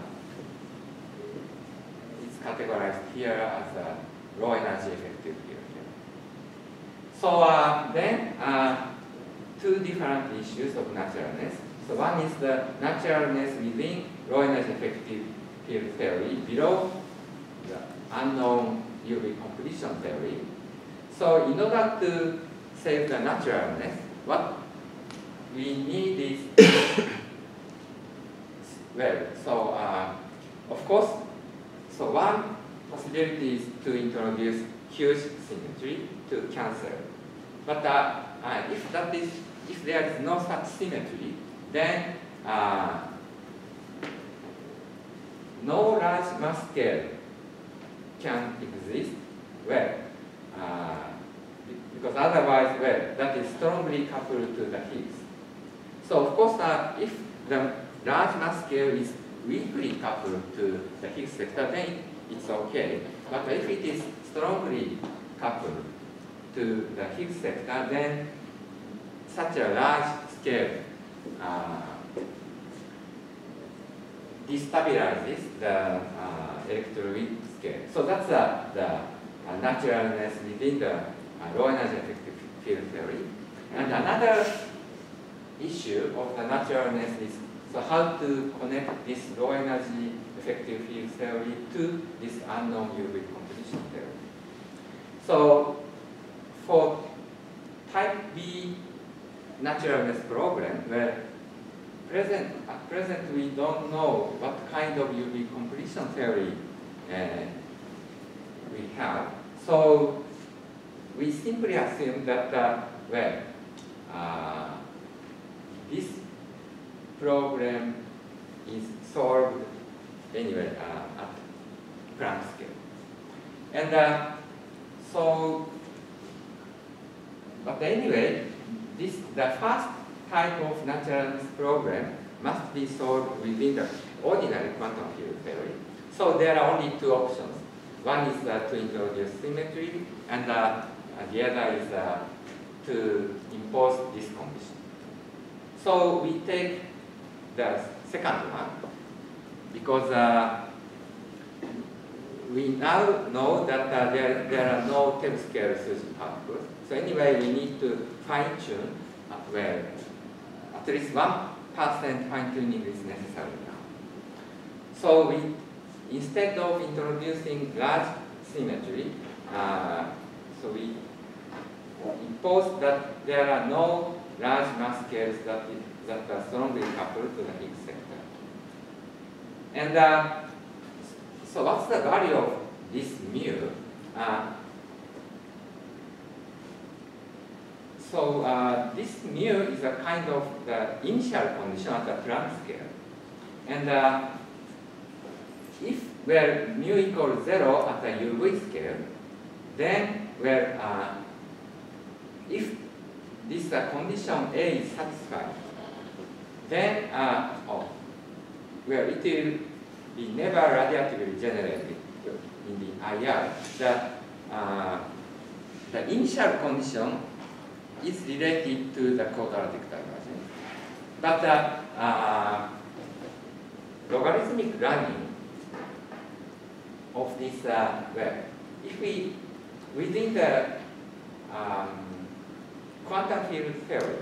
it's categorized here as a low energy effective field theory. So uh, then, uh, two different issues of naturalness. So one is the naturalness within low energy effective field theory below the unknown U V completion theory. So in order to save the naturalness, what we need is, well, so uh, of course, so one possibility is to introduce huge symmetry to cancel. But uh, uh, if that is, if there is no such symmetry, then uh, no large mass scale can exist. Well, uh, because otherwise, well, that is strongly coupled to the Higgs. So of course, uh, if the large mass scale is weakly coupled to the Higgs vector, then it's okay. But if it is strongly coupled to the Higgs vector, then such a large scale uh, destabilizes the uh, electroweak scale. So that's uh, the uh, naturalness within the uh, low energy effective field theory. And another issue of the naturalness is so how to connect this low energy effective field theory to this unknown U V composition theory. So for type B naturalness problem, where present, at present we don't know what kind of U V completion theory uh, we have. So we simply assume that, uh, well, uh, this problem is solved anyway uh, at Planck scale. And uh, so, but anyway, this the first type of naturalness problem must be solved within the ordinary quantum field theory. So there are only two options. One is uh, to introduce symmetry, and uh, the other is uh, to impose this condition. So we take the second one because uh, we now know that uh, there, there are no T-scale Suzy particles. So anyway, we need to fine-tune uh, well, at least one percent fine-tuning is necessary now. So we, instead of introducing large symmetry, uh, so we impose that there are no large mass scales that, is, that are strongly coupled to the Higgs sector. And uh, so what's the value of this mu? Uh, so uh, this mu is a kind of the initial condition at the Planck scale. And uh, if where mu equals zero at the U V scale, then where uh, if this uh, condition A is satisfied, then uh, oh, where it will be never radiatively generated in the I R. The, uh, the initial condition is related to the quadratic divergence, but the uh, logarithmic running of this uh, well, if we within the um, quantum field theory,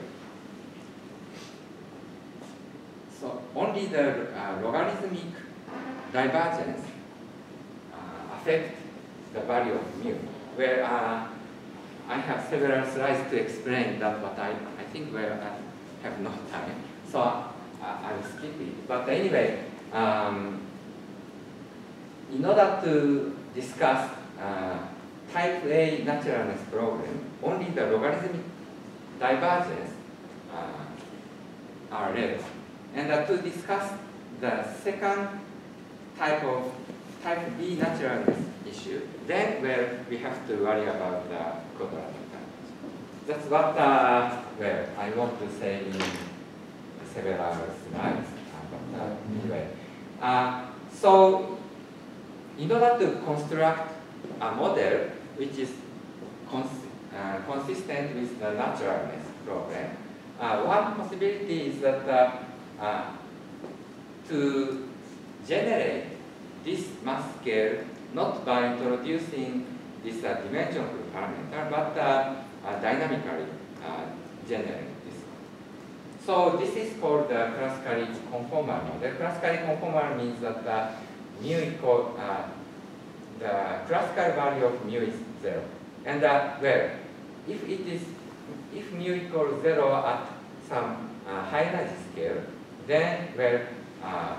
so only the uh, logarithmic divergence uh, affect the value of mu, where uh, I have several slides to explain that, but I, I think where I have no time, so uh, I'll skip it. But anyway, um, in order to discuss uh, type A naturalness problem, only the logarithmic divergence uh, are relevant. And uh, to discuss the second type of type B naturalness issue, then where we have to worry about the quadratic divergence. That's what uh, well, I want to say in several slides. Uh, but, uh, anyway, uh, so in order to construct a model which is cons uh, consistent with the naturalness problem, uh, one possibility is that uh, uh, to generate this mass scale not by introducing this uh, dimension parameter, but uh, uh, dynamically uh, generate this. So this is called the classically conformal model. Classically conformal means that uh, mu equal uh, the classical value of mu is zero, and uh, well, if it is if mu equals zero at some uh, high energy scale, then well, uh,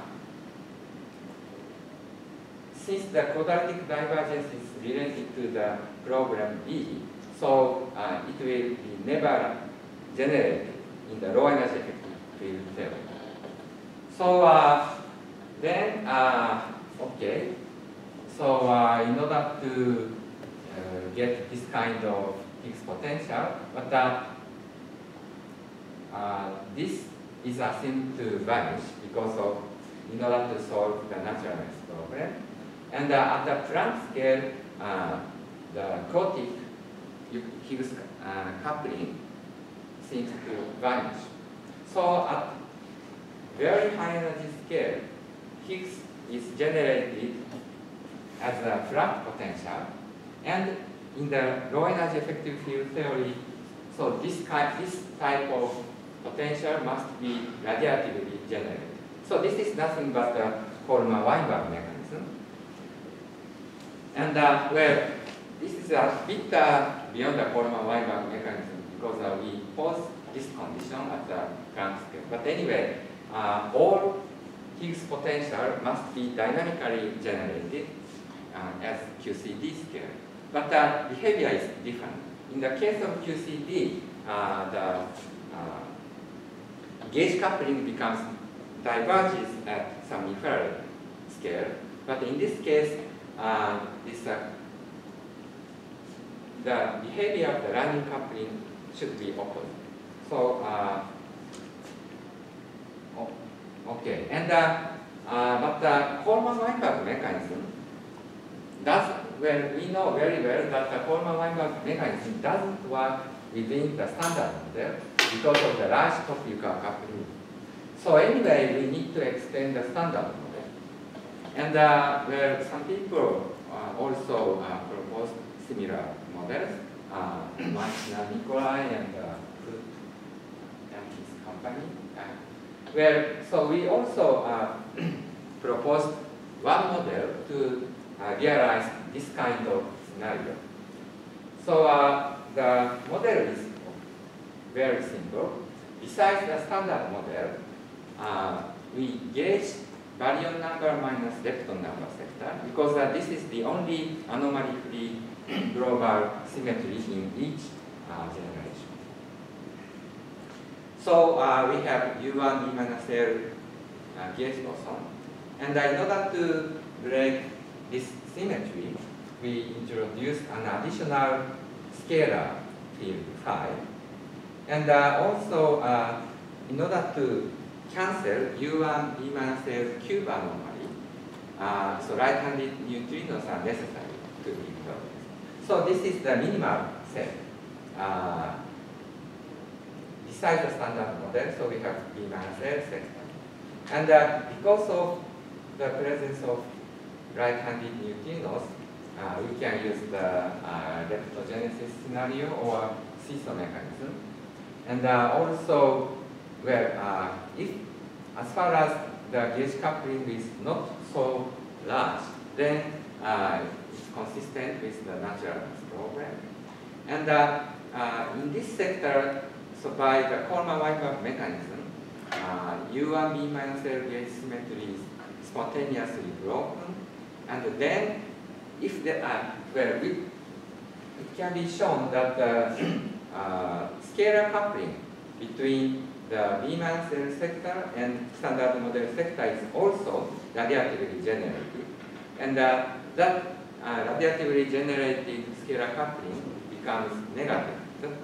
since the quadratic divergence is related to the problem E, so uh, it will be never generated in the low energy effective field theory. So uh, then, uh, okay, so uh, in order to uh, get this kind of Higgs potential, but uh, uh, this is assumed to vanish because of in order to solve the naturalness problem. And uh, at the Planck scale, uh, the chaotic Higgs uh, coupling seems to vanish. So at very high energy scale, Higgs is generated as a flat potential, and in the low energy effective field theory, so this kind, this type of potential must be radiatively generated. So this is nothing but the Coleman-Weinberg mechanism. And uh, well, this is a bit uh, beyond the Coleman-Weinberg mechanism because uh, we pose this condition at the Planck scale. But anyway, uh, all Higgs potential must be dynamically generated uh, as Q C D scale. But the uh, behavior is different. In the case of Q C D, uh, the uh, gauge coupling becomes diverges at some infrared scale. But in this case, uh, this, uh, the behavior of the running coupling should be opposite. So, uh, oh, okay, and uh, uh, but the Coleman-Weinberg mechanism does, well, we know very well that the Coleman-Weinberg mechanism doesn't work within the standard model because of the large Toff-Yukawa coupling. So anyway, we need to extend the standard model. And uh, well, some people uh, also uh, proposed similar models. Uh, Meissner, Nikolai, and uh, Foote and his company. Uh, well, so we also uh, proposed one model to uh, realize this kind of scenario. So uh, the model is very simple. Besides the standard model, uh, we gauge baryon number minus lepton number sector because uh, this is the only anomaly-free global symmetry in each uh, generation. So uh, we have U one E minus L uh, gauge boson. And uh, in order to break this symmetry, we introduced an additional scalar field phi. And uh, also, uh, in order to cancel U one E minus L cube anomaly, uh, so right-handed neutrinos are necessary to be introduced. So this is the minimal set. Uh, besides the standard model, so we have E minus L sector. And uh, because of the presence of right-handed neutrinos, uh, we can use the uh, leptogenesis scenario or seesaw mechanism. And uh, also, well, uh, if as far as the gauge coupling is not so large, then uh, it's consistent with the naturalness problem. And uh, uh, in this sector, so by the Coleman-Weinberg mechanism, uh, U one B minus L gauge symmetry is spontaneously broken, and then if the uh, well, we, it can be shown that the uh, scalar coupling between the B minus L sector and standard model sector is also radiatively generated, and uh, that uh, radiatively generated scalar coupling becomes negative.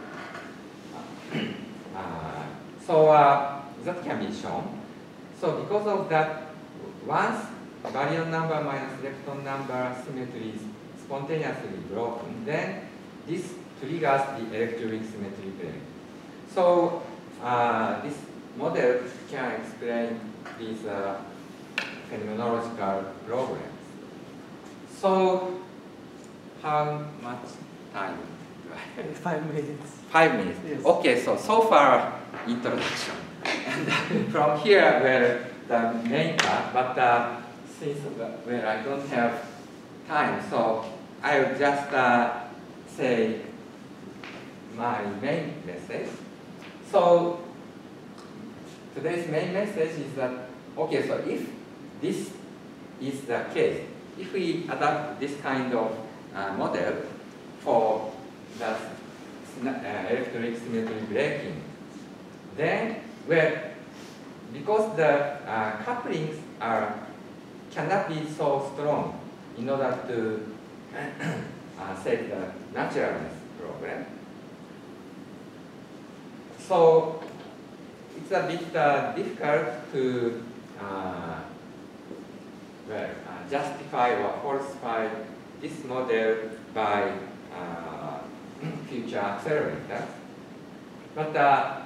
Uh, so uh, that can be shown. So because of that, once baryon number minus lepton number symmetry is spontaneously broken, then this triggers the electric symmetry break. So uh, this model can explain these uh, phenomenological problems. So how much time do I have? Five minutes. Five minutes. Yes. Okay, so so far introduction, and from here where the main part. But uh, since uh, where I don't have time, so I will just uh, say my main message. So today's main message is that okay, so if this is the case, if we adapt this kind of uh, model for the uh, electric symmetry breaking, then where because the uh, couplings are cannot be so strong in order to uh, save the naturalness problem. So it's a bit uh, difficult to uh, well, uh, justify or falsify this model by uh, future accelerators. But uh,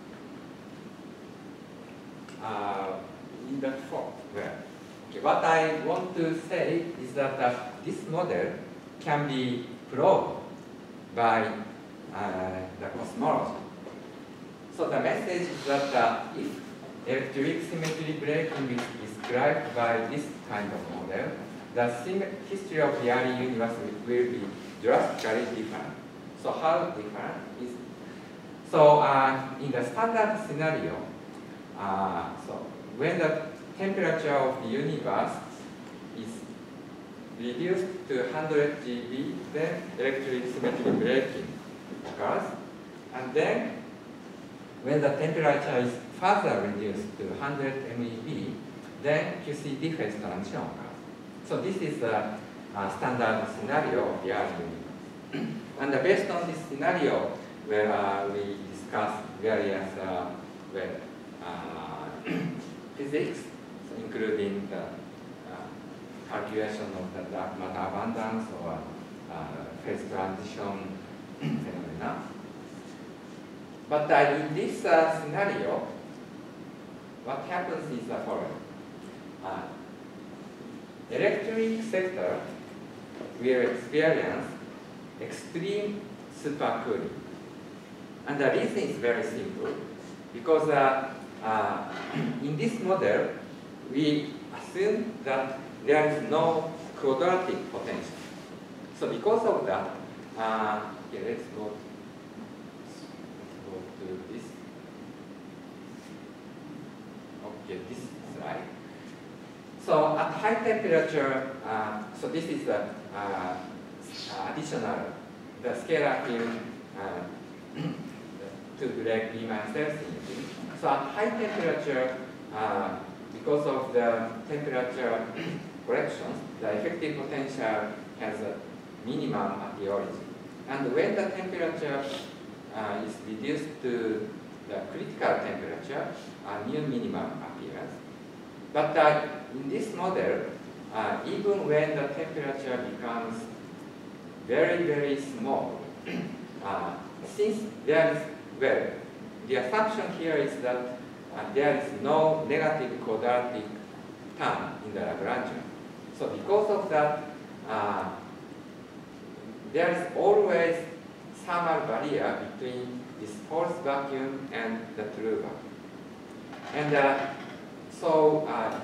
uh, in the form, well, okay, what I want to say is that uh, this model can be proved by uh, the cosmology. So the message is that uh, if electric symmetry breaking is described by this kind of model, the history of the early universe will be drastically different. So how different is it? So uh, in the standard scenario, uh, so when the temperature of the universe is reduced to one hundred G B, then electric symmetry breaking occurs, and then when the temperature is further reduced to one hundred M E V, then Q C D phase transition occurs. So this is the uh, standard scenario of the early universe. And uh, based on this scenario, where uh, we discuss various uh, well, uh, physics, so including the uh, calculation of the dark matter abundance or uh, phase transition phenomena. But uh, in this uh, scenario, what happens is the following. Uh, electric sector will experience extreme supercooling. And the reason is very simple, because uh, uh, in this model, we assume that there is no quadratic potential. So because of that, uh, okay, let's go to this. Okay, this slide. So at high temperature, uh, so this is the uh, additional, the scalar field, uh, to break Riemann cell symmetry. So at high temperature, uh, because of the temperature corrections, the effective potential has a minimum at the origin. And when the temperature uh, is reduced to the critical temperature, a new minimum appears. But uh, in this model, uh, even when the temperature becomes very, very small, uh, since there is, well, the assumption here is that uh, there is no negative quadratic term in the Lagrangian. So because of that, uh, there is always thermal barrier between this false vacuum and the true vacuum. And uh, so uh,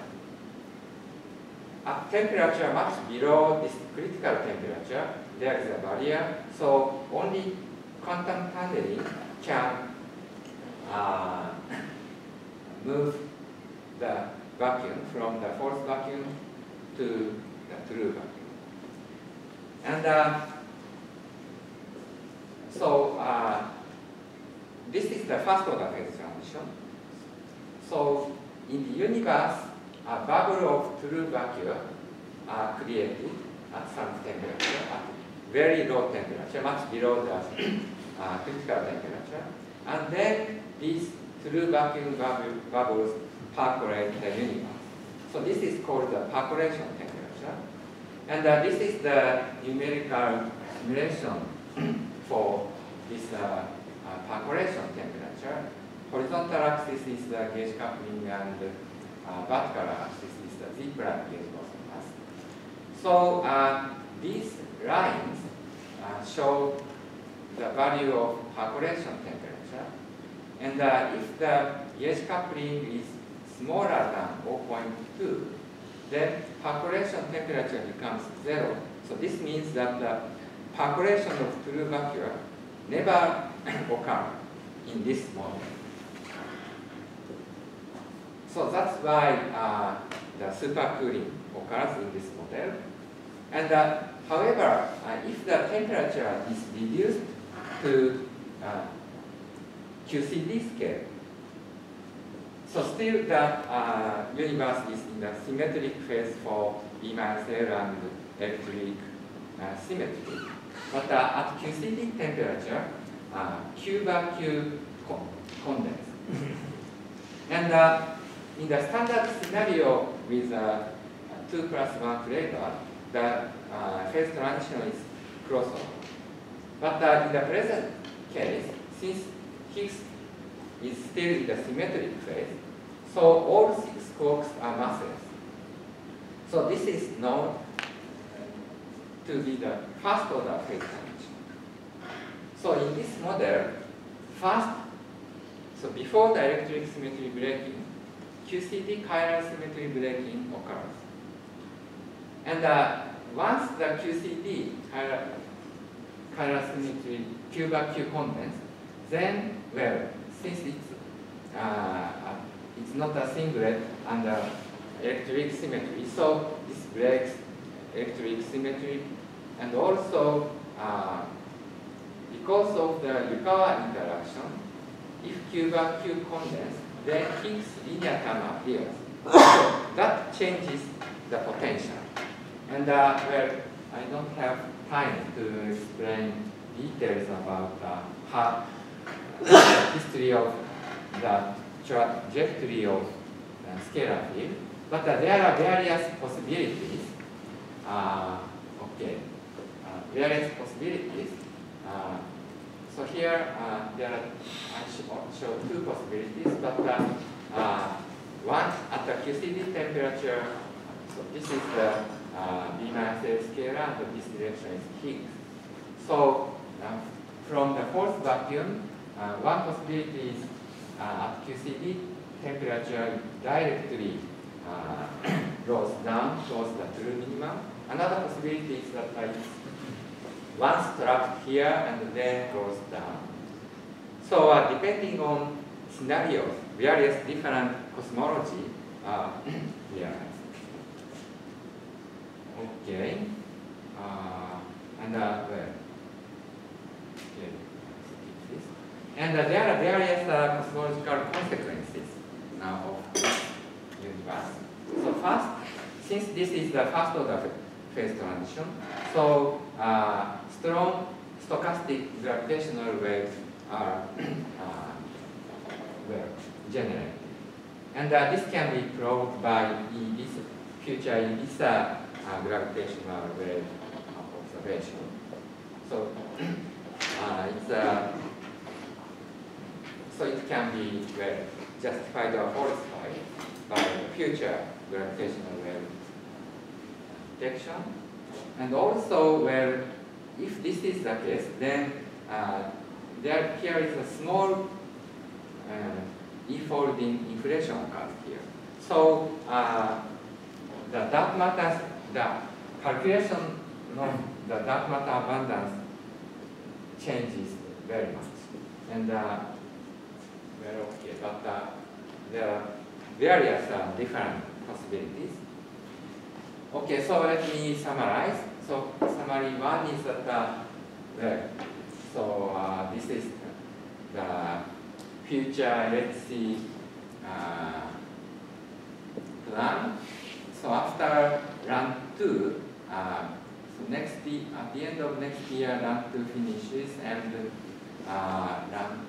at temperature much below this critical temperature, there is a barrier. So only quantum tunneling can uh, move the vacuum from the false vacuum to the true vacuum. And uh, so uh, this is the first order phase transition. So in the universe, a bubble of true vacuum are created at some temperature, at very low temperature, much below the uh, critical temperature. And then these true vacuum bubble, bubbles percolate the universe. So this is called the percolation temperature. And uh, this is the numerical simulation for this uh, uh, percolation temperature. Horizontal axis is the gauge coupling, and uh, vertical axis is the Z-prime gauge boson mass. So uh, these lines uh, show the value of percolation temperature. And uh, if the gauge coupling is smaller than zero point two, then percolation temperature becomes zero. So this means that the percolation of true vacuum never occurs in this model. So that's why uh, the supercooling occurs in this model. And uh, however, uh, if the temperature is reduced to uh, Q C D scale, so still the uh, universe is in the symmetric phase for Riemann cell and electric uh, symmetry. But uh, at Q C D temperature, uh, Q vacuum con condense. And uh, in the standard scenario with uh, two plus one flavor, the uh, phase transition is crossover. But uh, in the present case, since Higgs is still in the symmetric phase, so all six quarks are massless. So this is known to be the first order phase transition. So in this model, first, so before the electric symmetry breaking, Q C D chiral symmetry breaking occurs. And uh, once the Q C D chiral, chiral symmetry Q vacuum condense, then, well, since it's, uh, it's not a singlet under electric symmetry, so this breaks electric symmetry. And also, uh, because of the Yukawa interaction, if Q vacuum condense, then Higgs linear term appears. So that changes the potential. And uh, well, I don't have time to explain details about uh, how the history of the trajectory of the scalar field, but uh, there are various possibilities. Uh, okay, uh, various possibilities. Uh, So here, uh, there are, I show two possibilities, but uh, uh, one at the Q C D temperature, so this is the uh, Riemann cell scalar, and this direction is Higgs. So uh, from the false vacuum, uh, one possibility is uh, at Q C D temperature directly uh, goes down towards the true minimum. Another possibility is that uh, it's once trapped here and then goes down. So uh, depending on scenarios, various different cosmology are realized. Okay. Uh, and uh, well, okay. This. And uh, there are various uh, cosmological consequences now of this universe. So first, since this is the first order phase transition, so uh, strong stochastic gravitational waves are uh, well generated. And uh, this can be proved by this future ELISA uh, gravitational wave observation. So uh, it's uh, so it can be well justified or falsified by the future gravitational wave detection. And also, well, if this is the case, then uh, there here is a small uh, E-folding inflation occurs here. So uh, the dark matter, the calculation of the dark matter abundance changes very much. And uh, well, okay, but uh, there are various uh, different possibilities. Okay, so let me summarize. So summary one is that uh, well, so uh, this is the future L H C uh, plan. So after run two, uh, so next year, at the end of next year, run two finishes, and uh, run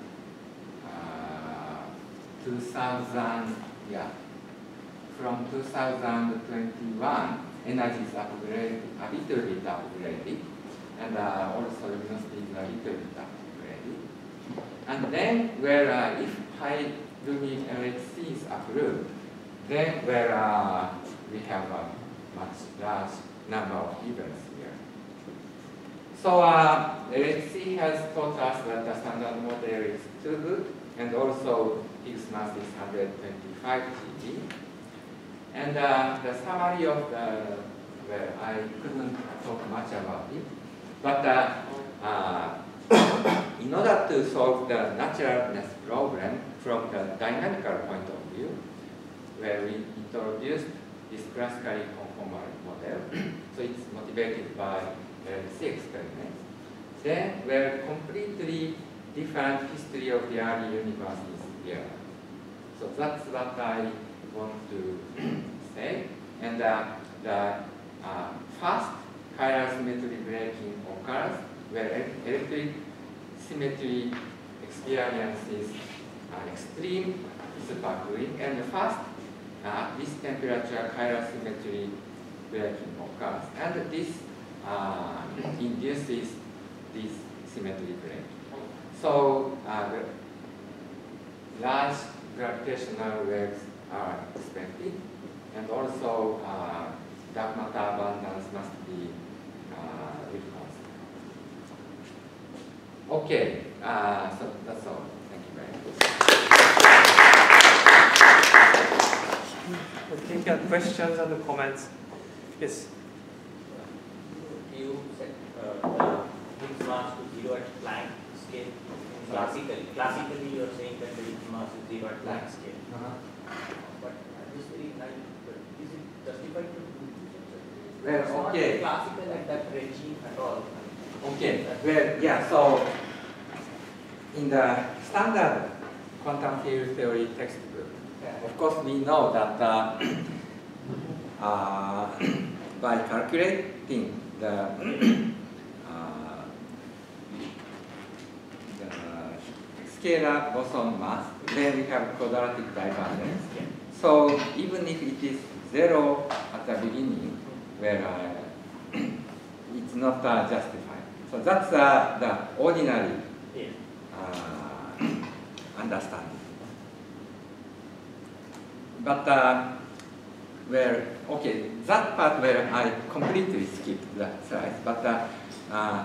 uh, two thousand, yeah, from two thousand twenty-one, energy is upgraded, a little bit upgraded, and uh, also luminosity is a little bit upgraded. And then, where uh, if high Lumi L H C is approved, then where uh, we have a much large number of events here. So uh, L H C has taught us that the standard model is too good, and also Higgs mass is one hundred twenty-five G G. And uh, the summary of the, well, I couldn't talk much about it, but uh, uh, in order to solve the naturalness problem from the dynamical point of view, where we introduced this classically conformal model, so it's motivated by L H C experiments, then where completely different history of the early universe is here. So that's what I want to say. And uh, the uh, first chiral symmetry breaking occurs where electric symmetry experiences uh, extreme supergluing, and the first uh, at this temperature chiral symmetry breaking occurs, and this uh, induces this symmetry break. So uh, the large gravitational waves are expected, and also uh, dark matter abundance must be uh, reconciled. Okay, uh, so that's all. Thank you very much. I think uh, questions and comments. Yes. You said uh, the Higgs mass to zero at Planck scale. Classically, classically you are saying that the Higgs mass is zero at Planck scale. Uh-huh. But at this very night, is it justified to do this? Well, It's not okay. classical at that regime at all. Okay, well, yeah, so in the standard quantum field theory textbook, of course we know that uh, uh, by calculating the, uh, the scalar boson mass, then we have quadratic divergence. So even if it is zero at the beginning, where uh, it's not uh, justified. So that's uh, the ordinary uh, understanding. But uh, where, okay, that part where I completely skipped that slide, but uh, uh,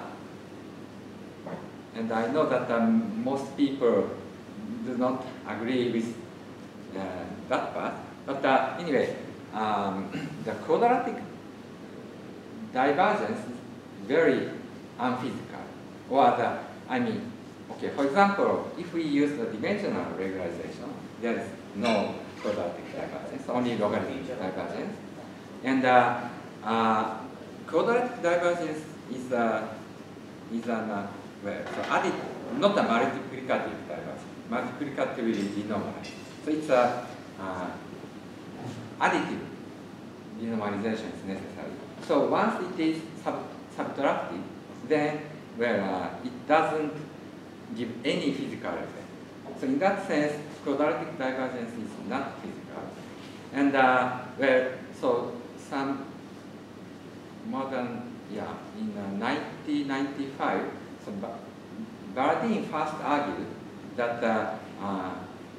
and I know that um, most people do not agree with uh, that part, but uh, anyway, um, the quadratic divergence is very unphysical. Or the, I mean, okay, for example, if we use the dimensional regularization, there is no quadratic divergence, only logarithmic divergence. And uh, uh, quadratic divergence is, uh, is an, uh, well, so added not a multiplicative divergence, multiplicatively denormalized. So it's a uh, additive denormalization is necessary. So once it is sub subtracted, then well, uh, it doesn't give any physical effect. So in that sense, quadratic divergence is not physical. And uh, well, so some modern, yeah, in uh, nineteen ninety-five, so Bardeen first argued that uh, uh,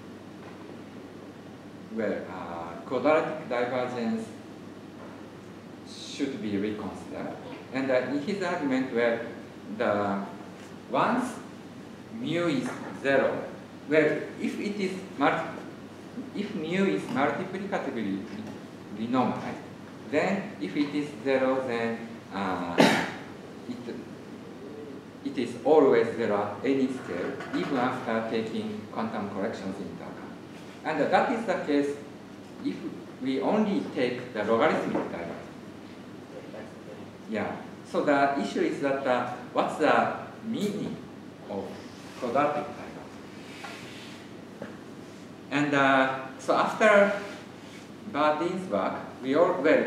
well, uh, quadratic divergence should be reconsidered. And uh, in his argument, where the once mu is zero, well, if it is multi if mu is multiplicatively denormalized, then if it is zero, then uh, it it is always zero at any scale, even after taking quantum corrections into account. And uh, that is the case if we only take the logarithmic divergence. Yeah. So the issue is that uh, what's the meaning of quadratic divergence? And uh, so after Bardeen's work, we all, well,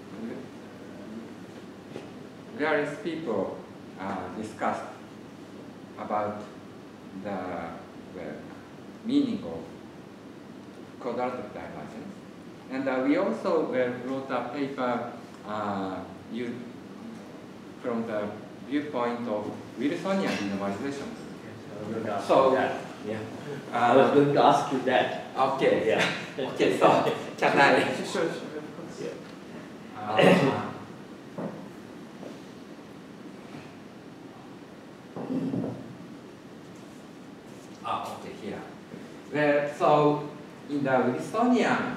various people uh, discussed about the well, meaning of quadratic divergence. And uh, we also well, wrote a paper uh, you, from the viewpoint of Wilsonian denormalization. Yes, So, that. Yeah. uh, I was going to ask you that. Okay. Yeah. Okay, so can I? Sure, sure. Uh, ah, okay, here. Well, so in the Wilsonian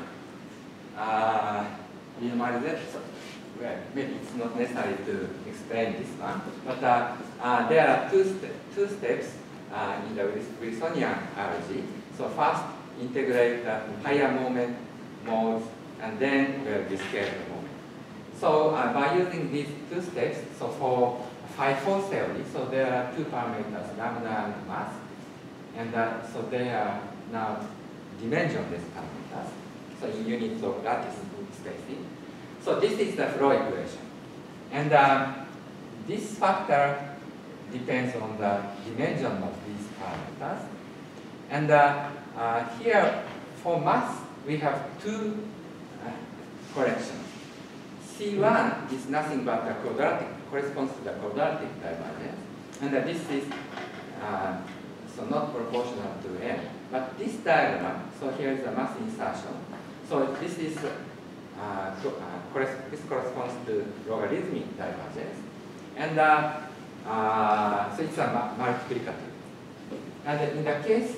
uh, denormalization, well, maybe it's not necessary to explain this one, but uh, uh, there are two, st two steps uh, in the Wilsonian R G. So first, integrate the higher moment modes, and then well, descale the moment. So uh, by using these two steps, so for phi four theory, so there are two parameters, lambda and mass, and uh, so they are now dimensionless parameters, so in units of lattice spacing. So this is the flow equation. And uh, this factor depends on the dimension of these parameters. And uh, uh, here, for mass, we have two uh, corrections. C one is nothing but the quadratic, corresponds to the quadratic divergence. And uh, this is uh, so not proportional to n. But this diagram, so here is the mass insertion. So this is uh, so, uh, this corresponds to logarithmic divergence. And uh, uh, so it's a multiplicative. And in the case,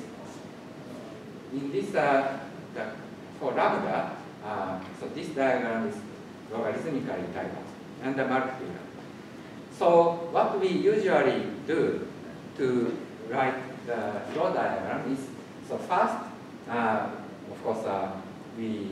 in this, uh, the, for lambda, uh, so this diagram is logarithmically divergent and the multiplicative. So what we usually do to write the flow diagram is, so first, uh, of course, uh, we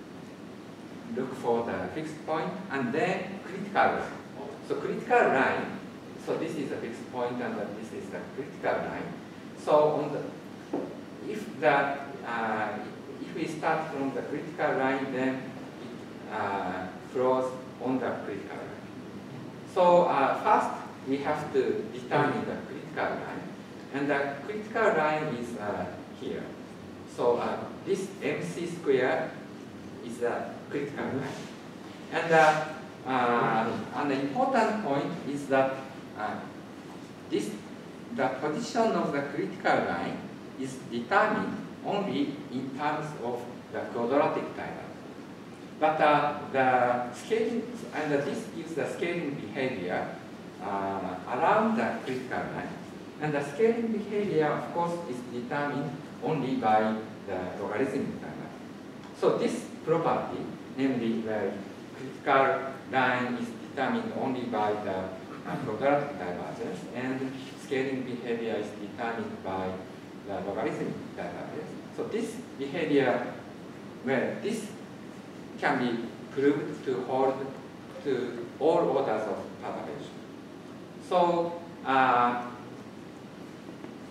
look for the fixed point and then critical line. So critical line, so this is a fixed point and this is the critical line. So on the, if the uh, if we start from the critical line, then it uh, flows on the critical line. So uh, first we have to determine the critical line, and the critical line is uh, here. So uh, this mc square is the critical line, and uh, uh, an important point is that uh, this the position of the critical line is determined only in terms of the quadratic divergence. But uh, the scaling, and uh, this gives the scaling behavior uh, around the critical line. And the scaling behavior, of course, is determined only by the logarithmic divergence. So this property, namely the critical line is determined only by the uh, quadratic divergence, and scaling behavior is determined by the logarithmic divergence. So this behavior, well, this can be proved to hold to all orders of perturbation. So uh,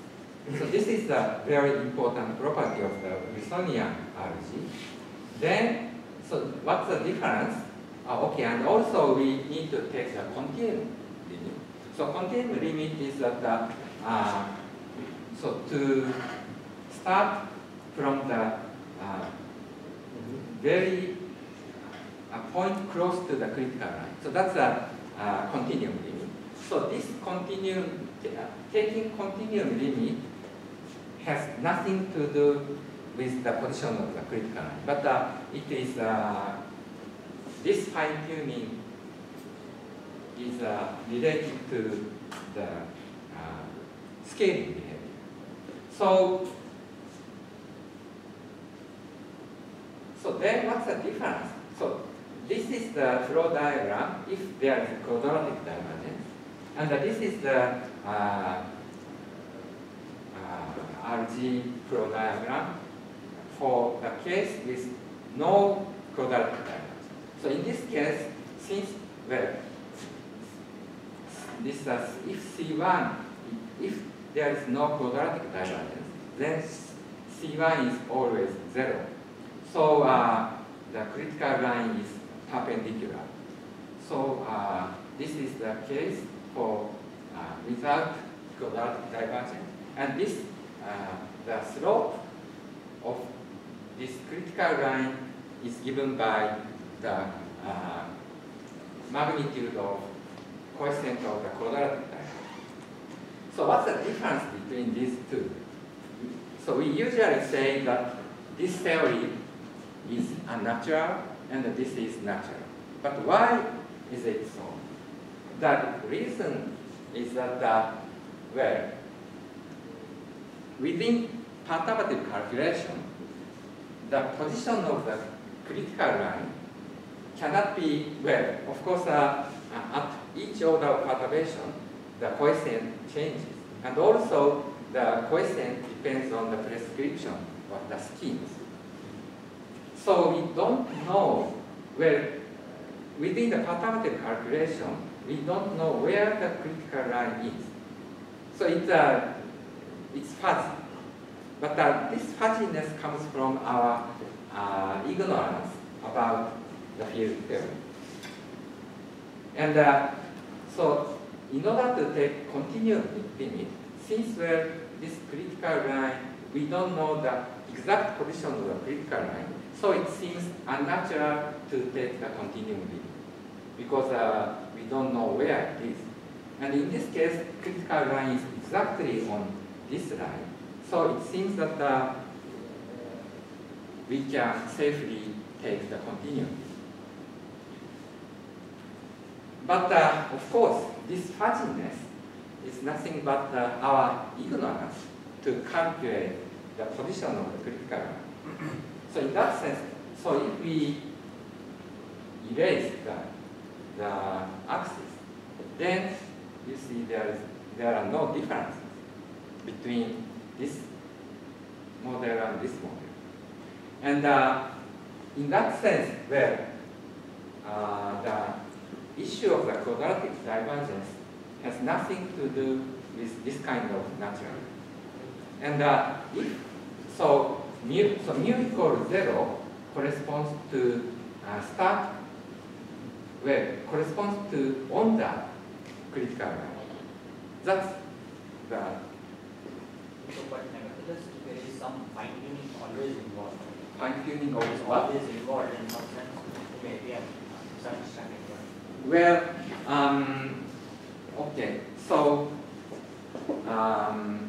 So this is the very important property of the Wilsonian R G. Then, so what's the difference? Uh, okay, and also we need to take the continuum limit. So continuum limit is that the, uh, so to start from the uh, very a point close to the critical line. So that's a uh, continuum limit. So this continuum, uh, taking continuum limit has nothing to do with the position of the critical line, but uh, it is uh, this fine tuning is uh, related to the uh, scaling behavior. So, so then what's the difference? So this is the flow diagram if there is a quadratic divergence, and uh, this is the uh, uh, R G flow diagram for the case with no quadratic divergence. So in this case, since well, this uh, if C one, if there is no quadratic divergence, then C one is always zero. So uh, the critical line is perpendicular. So uh, this is the case for uh, without quadratic divergence, and this uh, the slope of this critical line is given by the uh, magnitude of coefficient of the quadratic divergence. So what's the difference between these two? So we usually say that this theory is unnatural and this is natural. But why is it so? The reason is that, uh, well, within perturbative calculation, the position of the critical line cannot be, well, of course, uh, at each order of perturbation, the coefficient changes. And also, the coefficient depends on the prescription of the schemes. So we don't know, well, within the perturbative calculation, we don't know where the critical line is. So it's, uh, it's fuzzy. But uh, this fuzziness comes from our uh, ignorance about the field theory. And uh, so in order to take continuum limit, since well, this critical line, we don't know the exact position of the critical line, so it seems unnatural to take the continuum limit because uh, we don't know where it is. And in this case, critical line is exactly on this line. So it seems that uh, we can safely take the continuum. But uh, of course, this fuzziness is nothing but uh, our ignorance to calculate the position of the critical line. So in that sense, so if we erase the, the axis, then you see there is there are no differences between this model and this model. And uh, in that sense, where uh, the issue of the quadratic divergence has nothing to do with this kind of natural. And uh, if so, mu so mu equals zero corresponds to uh, start, well, corresponds to on the critical line. That's the. So, but nevertheless, there is some fine tuning always involved. Fine tuning of It's what? always involved in some sense. Maybe I'm misunderstanding. Well, um, okay, so um,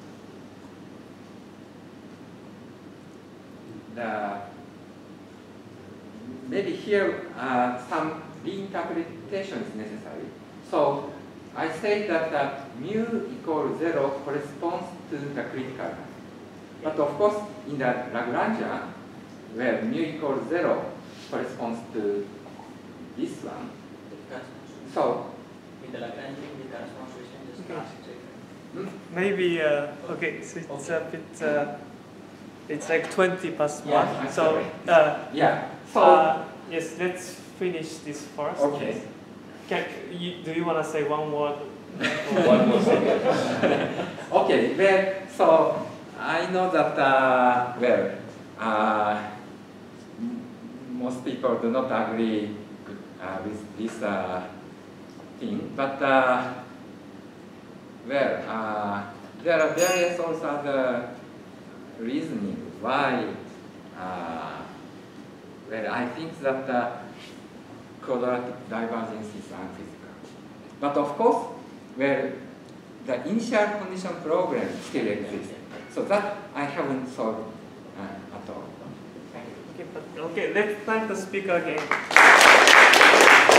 the maybe here uh, some reinterpretation is necessary. So I say that uh, mu equals zero corresponds to the critical line. But of course, in the Lagrangian, where mu equals zero corresponds to this one. So, in the Lagrangian, the transformation is Okay. classic. Maybe, uh, okay, so it's a bit, uh, it's like twenty past Yeah, one. I'm So, sorry. uh, yeah. So, uh, yes, let's finish this first. okay. Can, you, do you want to say one word? One more second. Okay, well, So I know that, uh, well, uh, most people do not agree uh, with this uh, thing, but uh, well, uh, there are various also other reasoning why, uh, well, I think that uh, quadratic divergence is unphysical. But of course, well, the initial condition problem still exists. So that I haven't solved uh, at all. Okay, but, okay, let's thank the speaker again.